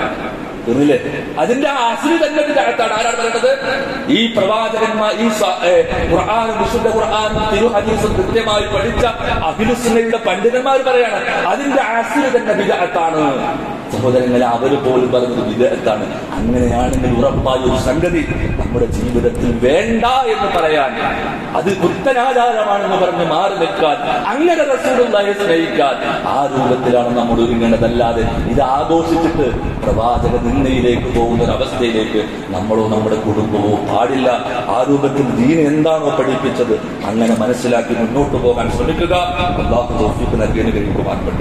അതിന്റെ അസ്ലു തന്നെ ബിദ്അത്താണ്. ആരാണ് പറയുന്നത്? ഈ പ്രവാചകന്മാർ, ഈ ഖുർആൻ, വിശുദ്ധ ഖുർആൻ, തിരു ഹദീസും കൃത്യമായി പഠിച്ച അഹ്ലുസുന്നയുടെ പണ്ഡിതന്മാർ പറയാണ് അതിന്റെ അസ്ലു തന്നെ ബിദ്അത്താണ്. സഹോദരങ്ങളെ, അവർ പോലും പറഞ്ഞത് ബിദ്അത്താണ്. അങ്ങനെയാണെങ്കിൽ ഉറപ്പായ ഒരു സംഗതി നമ്മുടെ ജീവിതത്തിൽ വേണ്ട എന്ന് പറയാൻ, അത് പുത്തനാചാരമാണെന്ന് പറഞ്ഞ് മാറി നിൽക്കാൻ, അങ്ങനെ റസൂലുള്ളാഹിയെ സ്നേഹിക്കാൻ, ആ രൂപത്തിലാണ് നമ്മൾ ഒരുങ്ങേണ്ടതല്ലാതെ ഇത് ആഘോഷിച്ചിട്ട് പ്രവാചക നിന്ദയിലേക്ക് പോകുന്ന ഒരു അവസ്ഥയിലേക്ക് നമ്മളോ നമ്മുടെ കുടുംബമോ പാടില്ല. ആ രൂപത്തിൽ ദീൻ എന്താണോ പഠിപ്പിച്ചത് അങ്ങനെ മനസ്സിലാക്കി മുന്നോട്ട് പോകാൻ ശ്രമിക്കുക. അല്ലാഹു തൗഫീഖ് നൽകി അനുഗ്രഹിക്കുവാൻ.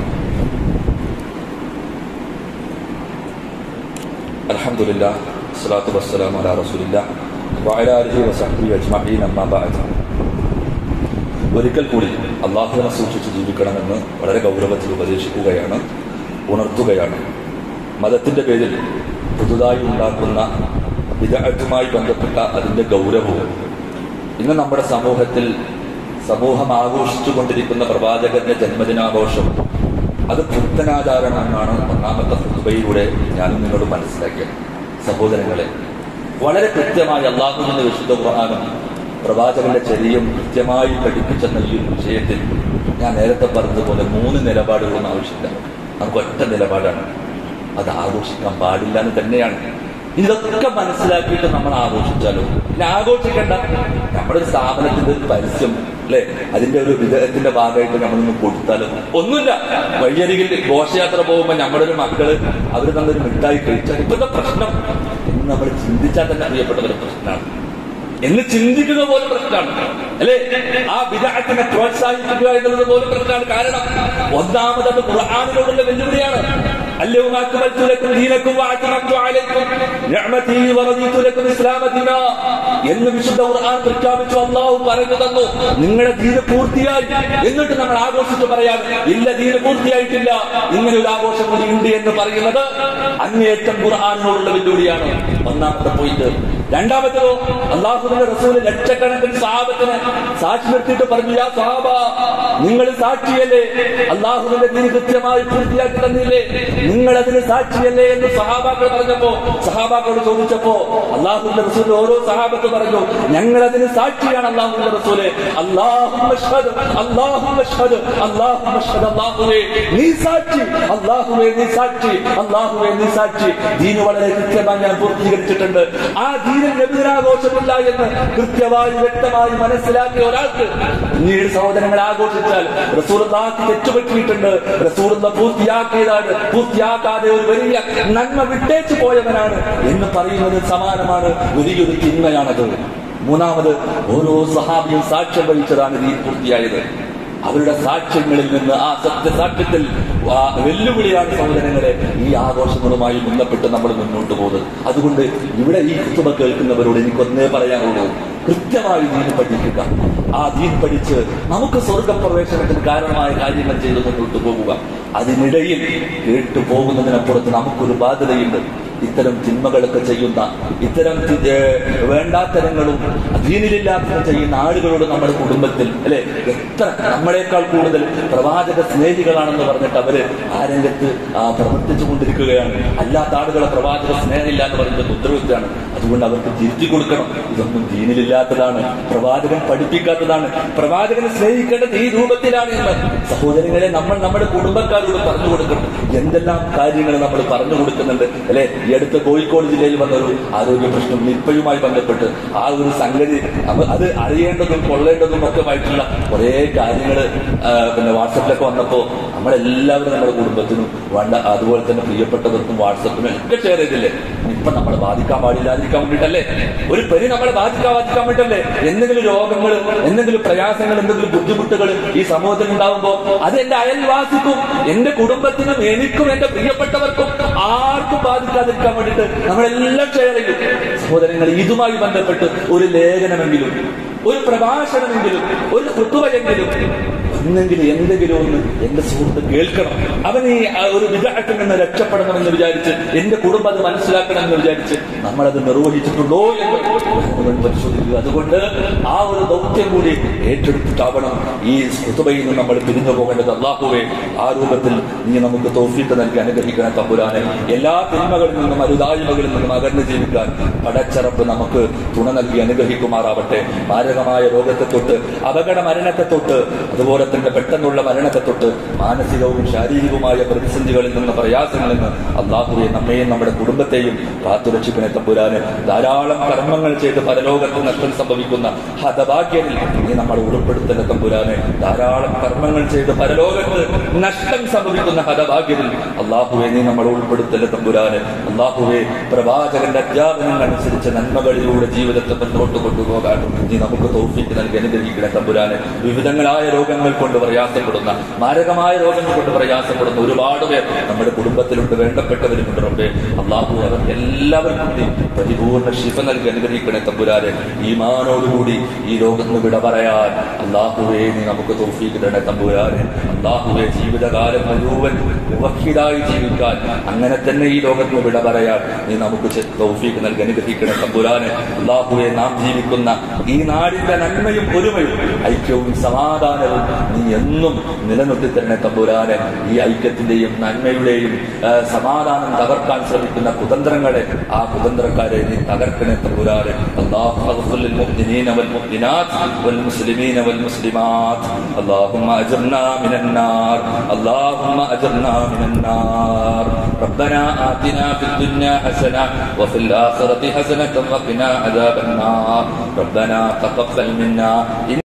അൽഹംദുലില്ലാഹ് വസ്സലാത്തു വസ്സലാമു അലാ റസൂലില്ലാഹ് വഅലാ ആലിഹി വസഹ്ബിഹി അജ്മഈൻ. അമ്മാ ബഅദ്. ഒരിക്കൽ കൂടി അല്ലാഹുവിനെ സൂക്ഷിച്ച് ജീവിക്കണമെന്ന് വളരെ ഗൗരവത്തിൽ ഉപദേശിക്കുകയാണ്, ഉണർത്തുകയാണ്. മതത്തിന്റെ പേരിൽ പുതുതായി ഉണ്ടാക്കുന്ന ബിദ്അത്തുമായി ബന്ധപ്പെട്ട അതിന്റെ ഗൗരവവും ഇന്ന് നമ്മുടെ സമൂഹം ആഘോഷിച്ചുകൊണ്ടിരിക്കുന്ന പ്രവാചകന്റെ ജന്മദിനാഘോഷം അത് പുത്തനാചാരമെന്നാണ് ഒന്നാമത്തെ ഖുതുബയിലൂടെ ഞാനും നിങ്ങളോട് മനസ്സിലാക്കിയത്. സഹോദരങ്ങളെ, വളരെ കൃത്യമായി അല്ലാഹുവിന്റെ വിശുദ്ധ ഖുർആനും പ്രവാചകന്റെ ചര്യയും കൃത്യമായി പഠിപ്പിച്ചെന്ന ഈ വിഷയത്തിൽ ഞാൻ നേരത്തെ പറഞ്ഞതുപോലെ 3 നിലപാടുകളൊന്നും ആവശ്യമില്ല. നമുക്ക് ഒറ്റ നിലപാടാണ്, അത് ആഘോഷിക്കാൻ പാടില്ല എന്ന് തന്നെയാണ്. ഇതൊക്കെ മനസ്സിലാക്കിയിട്ട് നമ്മൾ ആഘോഷിച്ചാലോ? പിന്നെ ആഘോഷിക്കേണ്ട, നമ്മുടെ ഒരു സ്ഥാപനത്തിന്റെ ഒരു പരസ്യം അല്ലെ, അതിന്റെ ഒരു വിധത്തിന്റെ ഭാഗമായിട്ട് നമ്മളൊന്ന് കൊടുത്താലോ? ഒന്നുമില്ല. വഴിയരികിൽ ഘോഷയാത്ര പോകുമ്പോൾ നമ്മുടെ ഒരു മക്കള് അവർ തന്നൊരു മിഠായി കഴിച്ചാൽ ഇപ്പോഴത്തെ പ്രശ്നം എന്ന് നമ്മൾ ചിന്തിച്ചാൽ തന്നെ അറിയപ്പെട്ടവരുടെ പ്രശ്നമാണ്, എന്ന് ചിന്തിക്കുന്ന പോലും പ്രശ്നമാണ് അല്ലെ. ആ ബിദ്അത്തിനെ പ്രോത്സാഹിപ്പിക്കുക എന്നുള്ളത് പോലും പ്രശ്നമാണ്. കാരണം ഒന്നാമത് ഖുർആനിനോടുള്ള വെല്ലുവിളിയാണ്. اليوم أكملت لكم دينكم وأتممت عليكم نعمتي ورضيت لكم الإسلام دينا എന്ന് വിശുദ്ധ ഖുർആൻ പ്രഖ്യാപിച്ചു. അല്ലാഹു പറഞ്ഞു തന്നു, നിങ്ങളുടെ ദീന് പൂർത്തിയായി. എന്നിട്ട് നമ്മൾ ആഘോഷിച്ച് പറയാൻ ഇല്ല, ദീന് പൂർത്തിയായിട്ടില്ല, ഇങ്ങനെ ഒരു ആഘോഷം കൂടി ഉണ്ട് എന്ന് പറയുന്നത് അങ്ങേയറ്റം ഖുർആനിനോടുള്ള വെല്ലുവിളിയാണ്. ഒന്നാമത്തെ പോയിന്റ്. രണ്ടാമത്തേതോ, അല്ലാഹുവിന്റെ റസൂൽ ലക്ഷക്കണക്കിന് സഹാബത്തിനെ സാക്ഷി നിർത്തിയിട്ട് പറഞ്ഞു, യാ സഹാബ, നിങ്ങൾ സാക്ഷിയല്ലേ, അല്ലാഹുവിന്റെ ദീൻ കൃത്യമായി പൂർത്തിയാക്കി തന്നില്ലേ, നിങ്ങളതിന് സാക്ഷിയല്ലേ എന്ന് സഹാബാക്കൾ പറഞ്ഞപ്പോ, സഹാബാക്കളോട് ചോദിച്ചപ്പോ അല്ലാഹുവിന്റെ റസൂൽ ഓരോ സഹാബത്ത് പറഞ്ഞു, ഞങ്ങളതിന് സാക്ഷിയാണ് അല്ലാഹുവിന്റെ റസൂലെ. അല്ലാഹുമ്മ അശ്ഹദ്, അല്ലാഹുമ്മ അശ്ഹദ്, അല്ലാഹുമ്മ അശ്ഹദ്. അല്ലാഹുവേ നീ സാക്ഷി, അല്ലാഹുവേ നീ സാക്ഷി, അല്ലാഹുവേ നീ സാക്ഷി. ദീന് വളരെ കൃത്യമായി ഞാൻ പൂർത്തീകരിച്ചിട്ടുണ്ട്. ആ ദീനിൽ നബിദിനാഘോഷമില്ല എന്ന് കൃത്യമായി വ്യക്തമായി മനസ്സിലാക്കിയ ഒരാൾക്ക് പിന്നീട് സഹോദരങ്ങൾ ആഘോഷിച്ചാൽ റസൂലുള്ളാഹിക്ക് തെറ്റുപറ്റിയിട്ടുണ്ട്, റസൂലുള്ള പൂർത്തിയാക്കിയതാണ്, പൂർത്തിയാക്കാതെ ഒരു വലിയ നന്മ വിട്ടേച്ചു പോയവനാണ് എന്ന് പറയുന്നത് സമാനമാണ്, വലിയൊരു തിന്മയാണത്. മൂന്നാമത്, ഓരോ സഹാബിയും സാക്ഷ്യം വഹിച്ചതാണ് ദീൻ പൂർത്തിയായത്. അവരുടെ സാക്ഷ്യങ്ങളിൽ നിന്ന് ആ സത്യസാക്ഷ്യത്തിൽ വെല്ലുവിളിയാണ് സഹോദരങ്ങളെ ഈ ആഘോഷങ്ങളുമായി ബന്ധപ്പെട്ട് നമ്മൾ മുന്നോട്ട് പോകുന്നത്. അതുകൊണ്ട് ഇവിടെ ഈ ഖുതുബ കേൾക്കുന്നവരോട് എനിക്കൊന്നേ പറയാനുള്ളൂ, കൃത്യമായി ദീൻ പഠിക്കുക. ആ ദീൻ പഠിച്ച് നമുക്ക് സ്വർഗപ്രവേശനത്തിന് കാരണമായ കാര്യങ്ങൾ ചെയ്ത് മുന്നോട്ട് പോകുക. അതിനിടയിൽ കേട്ടു പോകുന്നതിനപ്പുറത്ത് നമുക്കൊരു ബാധ്യതയുണ്ട്. ഇത്തരം തിന്മകളൊക്കെ ചെയ്യുന്ന, ഇത്തരം വേണ്ടാത്തരങ്ങളും ദീനിലില്ലാത്തതും ചെയ്യുന്ന ആളുകളോട് നമ്മുടെ കുടുംബത്തിൽ അല്ലെ എത്ര നമ്മളെക്കാൾ കൂടുതൽ പ്രവാചക സ്നേഹികളാണെന്ന് പറഞ്ഞിട്ട് അവര് ആ രംഗത്ത് പ്രവർത്തിച്ചു കൊണ്ടിരിക്കുകയാണ്. അല്ലാത്ത ആളുകളെ പ്രവാചക സ്നേഹമില്ല എന്ന് പറയുന്നത് ഉത്തരവിദ്യാണ്. അതുകൊണ്ട് അവർക്ക് തിരിച്ചു കൊടുക്കണം. ഇതൊന്നും ദീനിലില്ലാത്തതാണ്, പ്രവാചകൻ പഠിപ്പിക്കാത്തതാണ്, പ്രവാചകനെ സ്നേഹിക്കേണ്ടത് ഈ രൂപത്തിലാണ് എന്ന് സഹോദരങ്ങളെ നമ്മൾ നമ്മുടെ കുടുംബക്കാരോട് പറഞ്ഞു കൊടുക്കണം. എന്തെല്ലാം കാര്യങ്ങൾ നമ്മൾ പറഞ്ഞു കൊടുക്കുന്നുണ്ട് അല്ലെ. ഈ അടുത്ത കോഴിക്കോട് ജില്ലയിൽ വന്നൊരു ആരോഗ്യ പ്രശ്നം നിപ്പയുമായി ബന്ധപ്പെട്ട് ആ ഒരു സംഗതി അത് അറിയേണ്ടതും കൊള്ളേണ്ടതും ഒക്കെ ആയിട്ടുള്ള കുറെ കാര്യങ്ങൾ പിന്നെ വാട്സപ്പിലൊക്കെ വന്നപ്പോ നമ്മളെല്ലാവരും നമ്മുടെ കുടുംബത്തിനും വേണ്ട അതുപോലെ തന്നെ പ്രിയപ്പെട്ടവർക്കും വാട്സപ്പിനും ഒക്കെ ഷെയർ ചെയ്തില്ലേ. ഇപ്പൊ നമ്മളെ ബാധിക്കാൻ പാടില്ലാതിരിക്കാൻ വേണ്ടിട്ടല്ലേ, ഒരു പരി നമ്മളെ ബാധിക്കാൻ വേണ്ടിട്ടല്ലേ. എന്തെങ്കിലും രോഗങ്ങൾ, എന്തെങ്കിലും പ്രയാസങ്ങൾ, എന്തെങ്കിലും ബുദ്ധിമുട്ടുകൾ ഈ സമൂഹത്തിൽ ഉണ്ടാവുമ്പോ അത് എന്റെ അയൽവാസിക്കും എന്റെ കുടുംബത്തിനും എനിക്കും എന്റെ പ്രിയപ്പെട്ടവർക്കും ആർക്കും ബാധിക്കാതിരിക്കാൻ വേണ്ടിട്ട് നമ്മളെല്ലാം ഷെയർ ചെയ്യും. സഹോദരങ്ങൾ, ഇതുമായി ബന്ധപ്പെട്ട് ഒരു ലേഖനമെങ്കിലും, ഒരു പ്രഭാഷണമെങ്കിലും, ഒരു ഖുതുബയെങ്കിലും എന്തെങ്കിലും ഒന്ന് എന്റെ സുഹൃത്ത് കേൾക്കണം. അവൻ ഈ ഒരു വിദഅത്തിൽ നിന്ന് രക്ഷപ്പെടണമെന്ന് വിചാരിച്ച്, എന്റെ കുടുംബം അത് മനസ്സിലാക്കണമെന്ന് വിചാരിച്ച് നമ്മളത് നിർവഹിച്ചിട്ടുണ്ടോ എന്ന് പരിശോധിക്കുക. അതുകൊണ്ട് ആ ഒരു ദൗത്യം കൂടി ഏറ്റെടുത്തിട്ടാവണം ഈ ഖുതുബയിൽ നിന്ന് നമ്മൾ പിരിഞ്ഞു പോകേണ്ടത്. അല്ലാഹുവേ, ആ രൂപത്തിൽ നീ നമുക്ക് തൗഫീഖ് നൽകി അനുഗ്രഹിക്കണം തമ്പുരാനെ. എല്ലാ തിന്മകളിൽ നിന്നും അരുതായ്മകളിൽ നിന്നും അകന്ന് ജീവിക്കാൻ പടച്ചറപ്പ് നമുക്ക് തുണ നൽകി അനുഗ്രഹിക്കുമാറാവട്ടെ. മാരകമായ രോഗത്തെ തൊട്ട്, അപകട മരണത്തെ തൊട്ട്, അതുപോലെ തന്നെ പെട്ടെന്നുള്ള മരണത്തെ തൊട്ട്, മാനസികവും ശാരീരികവുമായ പ്രതിസന്ധികളിൽ നിന്ന്, പ്രയാസങ്ങളിൽ നിന്ന് അല്ലാഹുവേ നമ്മെയും നമ്മുടെ കുടുംബത്തെയും കാത്തുരക്ഷിക്കണേ തമ്പുരാനെ. ധാരാളം കർമ്മങ്ങൾ ചെയ്ത് പരലോകത്ത് നഷ്ടം സംഭവിക്കുന്ന ഹതഭാഗ്യനിൽ നീ നമ്മളെ ഉൾപ്പെടുത്തല തമ്പുരാനെ. ധാരാളം കർമ്മങ്ങൾ ചെയ്ത് പരലോകത്ത് നഷ്ടം സംഭവിക്കുന്ന ഹതഭാഗ്യനിൽ അല്ലാഹുവേ നീ നമ്മളെ ഉൾപ്പെടുത്തല തമ്പുരാനെ. അല്ലാഹുവേ, പ്രവാചകന്റെ അധ്യാപനങ്ങൾ അനുസരിച്ച് നന്മകളിലൂടെ ജീവിതത്തെ മുന്നോട്ട് കൊണ്ടുപോകാൻ നീ നമുക്ക് തൗഫീഖ് നൽകി അനുഗ്രഹിക്കണേ തമ്പുരാനെ. വിവിധങ്ങളായ രോഗങ്ങൾ കൊണ്ട് പ്രയാസപ്പെടുന്ന, മാരകമായ രോഗങ്ങൾ കൊണ്ട് പ്രയാസപ്പെടുന്ന ഒരുപാട് പേർ നമ്മുടെ കുടുംബത്തിലുണ്ട്, വേണ്ടപ്പെട്ടവരുമുണ്ട്. റബ്ബേ, അല്ലാഹു അവർ എല്ലാവർക്കും നീ പരിപൂർണ്ണ ശിഫ നൽകി അനുഗ്രഹിക്കണേ തമ്പുരാനെ. ഈമാനോടുകൂടി ഈ ലോകത്തിന് വിട പറയാൻ അല്ലാഹുവേ നീ നമുക്ക് തൗഫീഖ് തരണേ തമ്പുരാനെ. അല്ലാഹുവേ, ജീവിതകാലം മുഴുവൻ മുവഹിദായി ജീവിക്കാൻ, അങ്ങനെ തന്നെ ഈ ലോകത്തിന് വിട പറയാൻ നീ നമുക്ക് തൗഫീഖ് നൽകി അനുഗ്രഹിക്കണേ തമ്പുരാനെ. അല്ലാഹുവേ, നാം ജീവിക്കുന്ന ഈ നാടിന്റെ നന്മയും ഒരുമയും ഐക്യവും സമാധാനവും നീ എന്നും നിലനിർത്തി തരണേ തമ്പുരാനെ. ഈ ഐക്യത്തിന്റെയും നന്മയുടെയും സമാധാനം തകർക്കാൻ ശ്രമിക്കുന്ന കുതന്ത്രങ്ങളെ, ആ കുതന്ത്രക്കാരെ നീ തകർക്കണേ തമ്പുരാനെ. അല്ലാഹു അഗ്ഫിർ ലിൽ മുഅ്മിനീന വൽ മുഅ്മിനാത്ത് വൽ മുസ്ലിമീന വൽ മുസ്ലിമാത്ത്. അല്ലാഹുമ്മ അജ്ർനാ മിനൻ നാർ, അല്ലാഹുമ്മ അജ്ർനാ മിനൻ നാർ. റബ്ബനാ ആതിനാ ഫിദ് ദുനിയാ ഹസന വഫിൽ ആഖിറതി ഹസനത വഖിനാ അദാബൻ നാർ. റബ്ബനാ തഖബ്ബൽ മിന്നാ